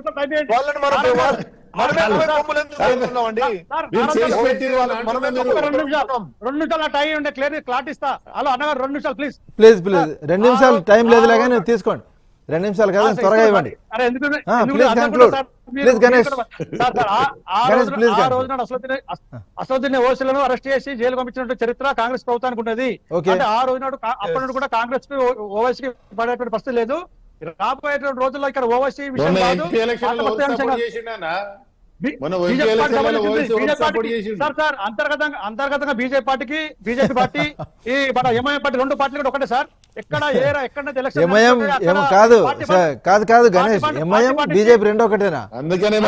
రెండు నిమిషాలు టైం ఉండే క్లియర్ క్లాట్ ఇస్తా. హలో అన్నగారు రెండు నిమిషాలు ప్లీజ్ ప్లీజ్ ప్లీజ్ రెండు నిమిషాలు టైం లేదు కానీ తీసుకోండి. రెండు నిమిషాలు కాదు, త్వరగా ఇవ్వండి. అసదుద్దీన్ ఓవైసీలను అరెస్ట్ చేసి జైలు పంపించినట్టు చరిత్ర కాంగ్రెస్ ప్రభుత్వానికి ఉన్నది. అంటే ఆ రోజు నాడు అప్పటి నుండి కూడా కాంగ్రెస్ కి ఓవైసీకి పడేటువంటి పరిస్థితి లేదు. రాబోయేటువంటి రోజుల్లో ఇక్కడ ఓవైసీ విషయం కాదు. సార్ సార్ అంతర్గతంగా అంతర్గతంగా బీజేపీ పార్టీకి బీజేపీ పార్టీ ఈ మన ఎంఐఎం పార్టీ రెండు పార్టీలు కూడా ఒకటే సార్. ఎక్కడ ఏరా ఎక్కడ ఎంఐఎం కాదు కాదు కాదు గణేష్, ఎంఐఎం బీజేపీ రెండు ఒకటేనా? అందుకనే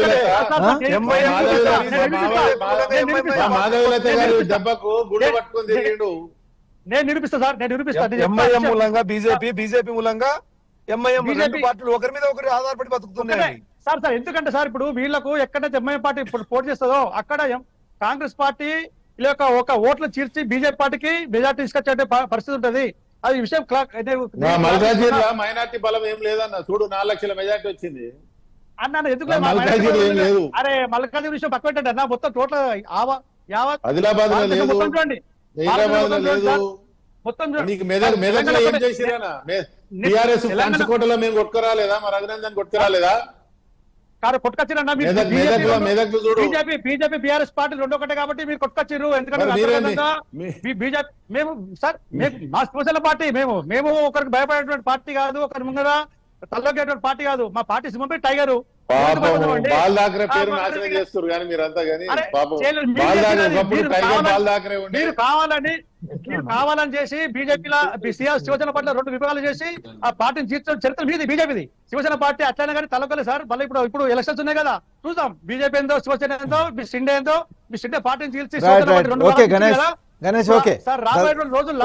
దెబ్బకు గుడ్డ పట్టుకొని తిరిగిండు. నేను నిరూపిస్తా సార్, నేను నిరూపిస్తాను. ఎంఐఎం మూలంగా బీజేపీ, బీజేపీ మూలంగా ఎంఐఎం రెండు పార్టీలు ఒకరి మీద ఒకరి ఆధారపడి బతుకుతున్నాయి సార్. సార్ ఎందుకంటే సార్ ఇప్పుడు వీళ్ళకు ఎక్కడైతే ఎంఐఎం పార్టీ పోటీ చేస్తుందో అక్కడ కాంగ్రెస్ పార్టీ యొక్క ఒక ఓట్లు చీల్చి బీజేపీ పార్టీకి మెజార్టీ తీసుకొచ్చే పరిస్థితి ఉంటది. అది విషయం మైనార్టీ బలం ఏం లేదన్న, చూడు నాలుగు లక్షల మెజార్టీ వచ్చింది అన్న. ఎందుకు అరే మల్కాజ్గిరి విషయం పక్క పెట్టండి అన్న. మొత్తం టోటల్ ఆదిలాబాద్ లో లేదు, హైదరాబాద్ లో లేదు, మొత్తం మెదక్ మెదక్ లో ఏం చేసిరా? టీఆర్ఎస్ పంచకోటలో మేము కొట్టుకురాలేదా? మరి అభినందన్ కొట్టుకురాలేదా? కొట్టుకొచ్చిరన్నా బీజేపీ బీజేపీ బీఆర్ఎస్ పార్టీ రెండు ఒకటే కాబట్టి మీరు కొట్టుకొచ్చిర్రు. ఎందుకంటే బీజేపీ మేము సార్ మా స్పెషల్ పార్టీ, మేము మేము ఒకరికి భయపడేటువంటి పార్టీ కాదు, ఒకరి ముందర తల్లొక్కేటువంటి పార్టీ కాదు. మా పార్టీ సింహం టైగరు. మీరు కావాలని మీరు కావాలని చేసి బీజేపీలో శివసేన పార్టీలో రెండు విభాగాలు చేసి ఆ పార్టీని తీర్చడం చరిత్ర మీది, బీజేపీది. శివసేన పార్టీ అట్లనే కానీ తలొక్కలే సార్. మళ్ళీ ఇప్పుడు ఇప్పుడు ఎలక్షన్స్ ఉన్నాయి కదా, చూద్దాం బీజేపీ ఏందో శివసేన ఏందో మీ షిండే ఏందో. మీ షిండే పార్టీని తీర్చి సార్ రాబోయే రోజుల్లో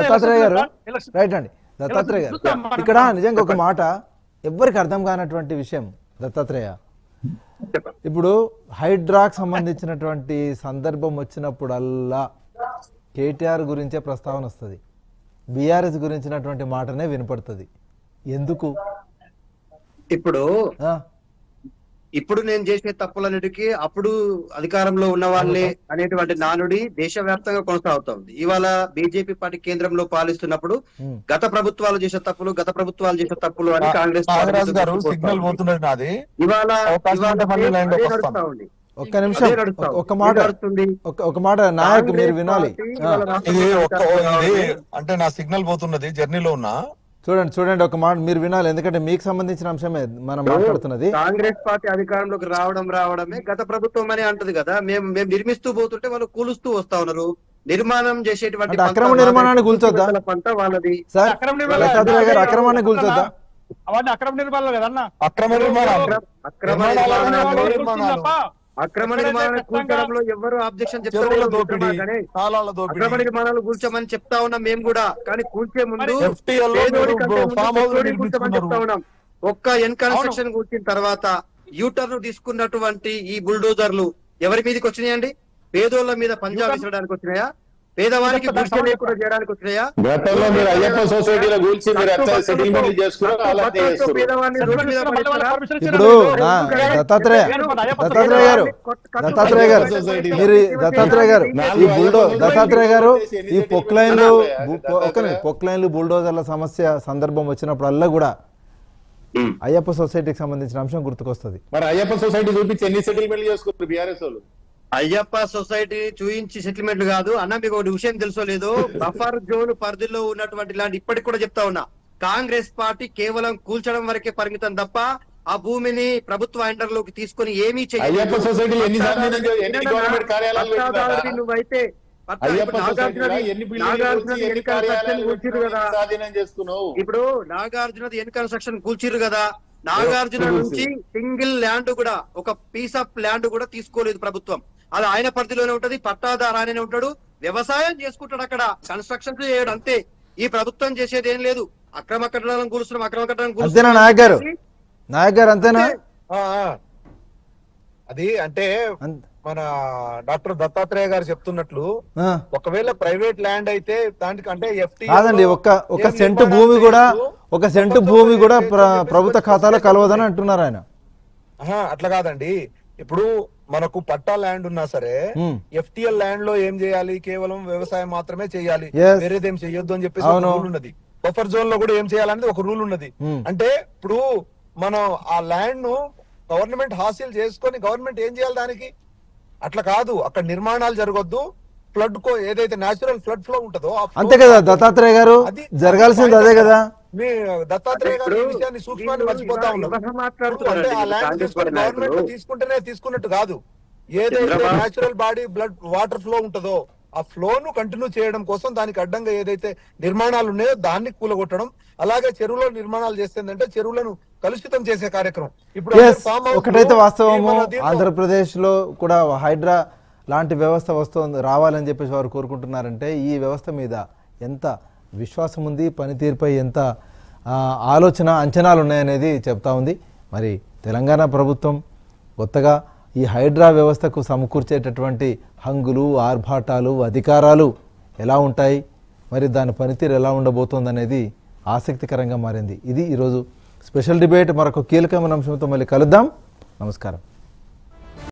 దత్తాత్రేయ గారు ఇక్కడ నిజంగా ఒక మాట ఎవ్వరికి అర్థం కానటువంటి విషయం దత్తాత్రేయ, ఇప్పుడు హైడ్రాకు సంబంధించినటువంటి సందర్భం వచ్చినప్పుడల్లా కేటీఆర్ గురించే ప్రస్తావన వస్తుంది, బీఆర్ఎస్ గురించినటువంటి మాటనే వినపడుతుంది. ఎందుకు? ఇప్పుడు ఇప్పుడు నేను చేసే తప్పులన్నిటికీ అప్పుడు అధికారంలో ఉన్న వాళ్ళే అనేటువంటి నానుడి దేశవ్యాప్తంగా కొనసాగుతోంది. ఇవాళ బీజేపీ పార్టీ కేంద్రంలో పాలిస్తున్నప్పుడు గత ప్రభుత్వాలు చేసే తప్పులు గత ప్రభుత్వాలు చేసే తప్పులు అని కాంగ్రెస్ సిగ్నల్ పోతున్నది నాది. ఇవాళ ఒక్క నిమిషం ఒక మాట ఒక మాట నాయక్ మీరు వినాలి. అంటే నా సిగ్నల్ పోతున్నది, జర్నీలో ఉన్నా. చూడండి చూడండి ఒక మాట మీరు వినాలి, ఎందుకంటే మీకు సంబంధించిన అంశమే మనం మాట్లాడుతున్నది. కాంగ్రెస్ పార్టీ అధికారంలోకి రావడం రావడమే గత ప్రభుత్వం అని అంటది కదా. మేము మేము నిర్మిస్తూ పోతుంటే వాళ్ళు కూలుస్తూ వస్తా ఉన్నారు. నిర్మాణం చేసేటువంటి అక్రమ నిర్మాణాన్ని కూల్చొద్దా పంట వాళ్ళది. అక్రమాన్ని కూల్చొద్దా? అవన్నీ అక్రమ నిర్మాణాలు కదన్నా. అక్రమ నిర్మాణాలు అక్రమ నిర్మాణాలు కూల్చడంలో ఎవరు ఆబ్జెక్షన్ చెరువుల చెప్తారు? దోపిడీ, తాళాల దోపిడీ, అక్రమ నిర్మాణాలు కూల్చమని చెప్తా ఉన్నాం మేము కూడా. కానీ కూల్చే ముందు ఎఫ్టీఎల్ లో పేదోడి కంటే మీరు ముందు ఫామ్ హౌస్ పెద్దోడిని కూల్చమని చెప్తా నిర్మించుకున్నారు. ఉన్నాం. ఒక్క ఎన్ కన్స్ట్రక్షన్ కూర్చిన తర్వాత యూటర్న్ తీసుకున్నటువంటి ఈ బుల్డోజర్లు ఎవరి మీదకి వచ్చినాయండి? పేదోళ్ల మీద పంజా విసరడానికి వచ్చినాయా? పేదవారికి గుడిసె లేకుండా చేయడానికి వచ్చినాయా? గతంలో మీరు అయ్యప్ప సొసైటీలో కూల్చి మీరు ఎంత సెటిల్మెంట్ చేసుకున్నారో అలాగే చేస్తున్నారు. పేదవాడిని రోడ్డు మీద పడేస్తారా? ఇప్పుడు నా దత్తాత్రేయ దత్తాత్రేయ గారు దత్తాత్రేయ గారు మీరు దత్తాత్రేయ గారు ఈ బుల్డో దత్తాత్రేయ గారు ఈ పొక్లైన్లు ఒక పొక్లైన్లు బుల్డోజర్ల సమస్య సందర్భం వచ్చినప్పుడల్లా కూడా అయ్యప్ప సొసైటీకి సంబంధించిన అంశం గుర్తుకొస్తుంది. మరి అయ్యప్ప సొసైటీ చూపించి ఎన్ని సెటిల్మెంట్ చేసుకున్నారు బీఆర్ఎస్ వాళ్ళు? అయ్యప్ప సొసైటీ చూయించి సెటిల్మెంట్ కాదు అన్న. మీకు ఒక విషయం తెలుసో లేదో, బఫర్ జోన్ పరిధిలో ఉన్నటువంటి ఇలాంటి ఇప్పటికి కూడా చెప్తా ఉన్నా, కాంగ్రెస్ పార్టీ కేవలం కూల్చడం వరకే పరిమితం తప్ప ఆ భూమిని ప్రభుత్వ అండర్లోకి తీసుకొని ఏమీ అయ్యప్ప సొసైటీ ఎన్ని గవర్నమెంట్ కార్యాలయాలు నువ్వైతే ఇప్పుడు నాగార్జునది ఎన్ కన్స్ట్రక్షన్ కూల్చిరు కదా, నాగార్జున నుంచి సింగిల్ ల్యాండ్ కూడా ఒక పీస్ ఆఫ్ ల్యాండ్ కూడా తీసుకోలేదు ప్రభుత్వం. అది ఆయన పరిధిలోనే ఉంటది, పట్టాదారు ఆయననే ఉంటాడు, వ్యవసాయం చేసుకుంటాడు, అక్కడ కన్స్ట్రక్షన్ చేయడు అంతే. ఈ ప్రభుత్వం చేసేది ఏం లేదు. అక్రమ కట్టడాలను కూలుస్తున్నాం, అక్రమ కట్టడాలను కూలుస్తున్నాం. నాయక్ గారు నాయక్ గారు అంతేనా? అది అంటే మన డాక్టర్ దత్తాత్రేయ గారు చెప్తున్నట్లు ఒకవేళ ప్రైవేట్ ల్యాండ్ అయితే దానికి అంటే ఎఫ్టీ కాదండి, ఒక ఒక సెంటు భూమి కూడా ఒక సెంటు భూమి కూడా ప్రభుత్వ ఖాతాలో కలవదని అంటున్నారు ఆయన. అట్లా కాదండి, ఇప్పుడు మనకు పట్టా ల్యాండ్ ఉన్నా సరే ఎఫ్టీఎల్ ల్యాండ్ లో ఏం చేయాలి? కేవలం వ్యవసాయం మాత్రమే చేయాలి, వేరేదేం చెయ్యొద్దు అని చెప్పేసి ఒక రూల్ ఉన్నది. బఫర్ జోన్ లో కూడా ఏం చేయాలనేది ఒక రూల్ ఉన్నది. అంటే ఇప్పుడు మనం ఆ ల్యాండ్ ను గవర్నమెంట్ హాసిల్ చేసుకొని గవర్నమెంట్ ఏం చేయాలి దానికి? అట్లా కాదు, అక్కడ నిర్మాణాలు జరగొద్దు. ఫ్లడ్ కో ఏదైతే నేచురల్ ఫ్లడ్ ఫ్లో ఉంటుందో అంతే కదా దత్తాత్రేయ గారు, జరగాల్సింది అదే కదా. మీ దత్తాత్రేయ గారు ఈ విషయాన్ని సూక్ష్మాన్ని మర్చిపోతా ఉన్నారు. అంటే ఆ ల్యాండ్ గవర్నమెంట్ తీసుకుంటేనే తీసుకున్నట్టు కాదు. ఏదైతే natural body blood water flow ఉంటుందో ఆ ఫ్లో ను కంటిన్యూ చేయడం కోసం దానికి అడ్డంగా ఏదైతే నిర్మాణాలు ఉన్నాయో దాన్ని కూలగొట్టడం. అలాగే చెరువులో నిర్మాణాలు చేస్తుందంటే చెరువులను కలుషితం చేసే కార్యక్రమం. ఇప్పుడు ఒకటైతే వాస్తవము, ఆంధ్రప్రదేశ్ లో కూడా హైడ్రా లాంటి వ్యవస్థ వస్తుంది రావాలని చెప్పేసి వారు కోరుకుంటున్నారంటే ఈ వ్యవస్థ మీద ఎంత విశ్వాసం ఉంది, పనితీరుపై ఎంత ఆలోచన అంచనాలు ఉన్నాయనేది చెప్తా ఉంది. మరి తెలంగాణ ప్రభుత్వం కొత్తగా ఈ హైడ్రా వ్యవస్థకు సమకూర్చేటటువంటి హంగులు, ఆర్భాటాలు, అధికారాలు ఎలా ఉంటాయి, మరి దాని పనితీరు ఎలా ఉండబోతోంది అనేది ఆసక్తికరంగా మారింది. ఇది ఈరోజు స్పెషల్ డిబేట్. మరొక కీలకమైన అంశంతో మళ్ళీ కలుద్దాం. నమస్కారం.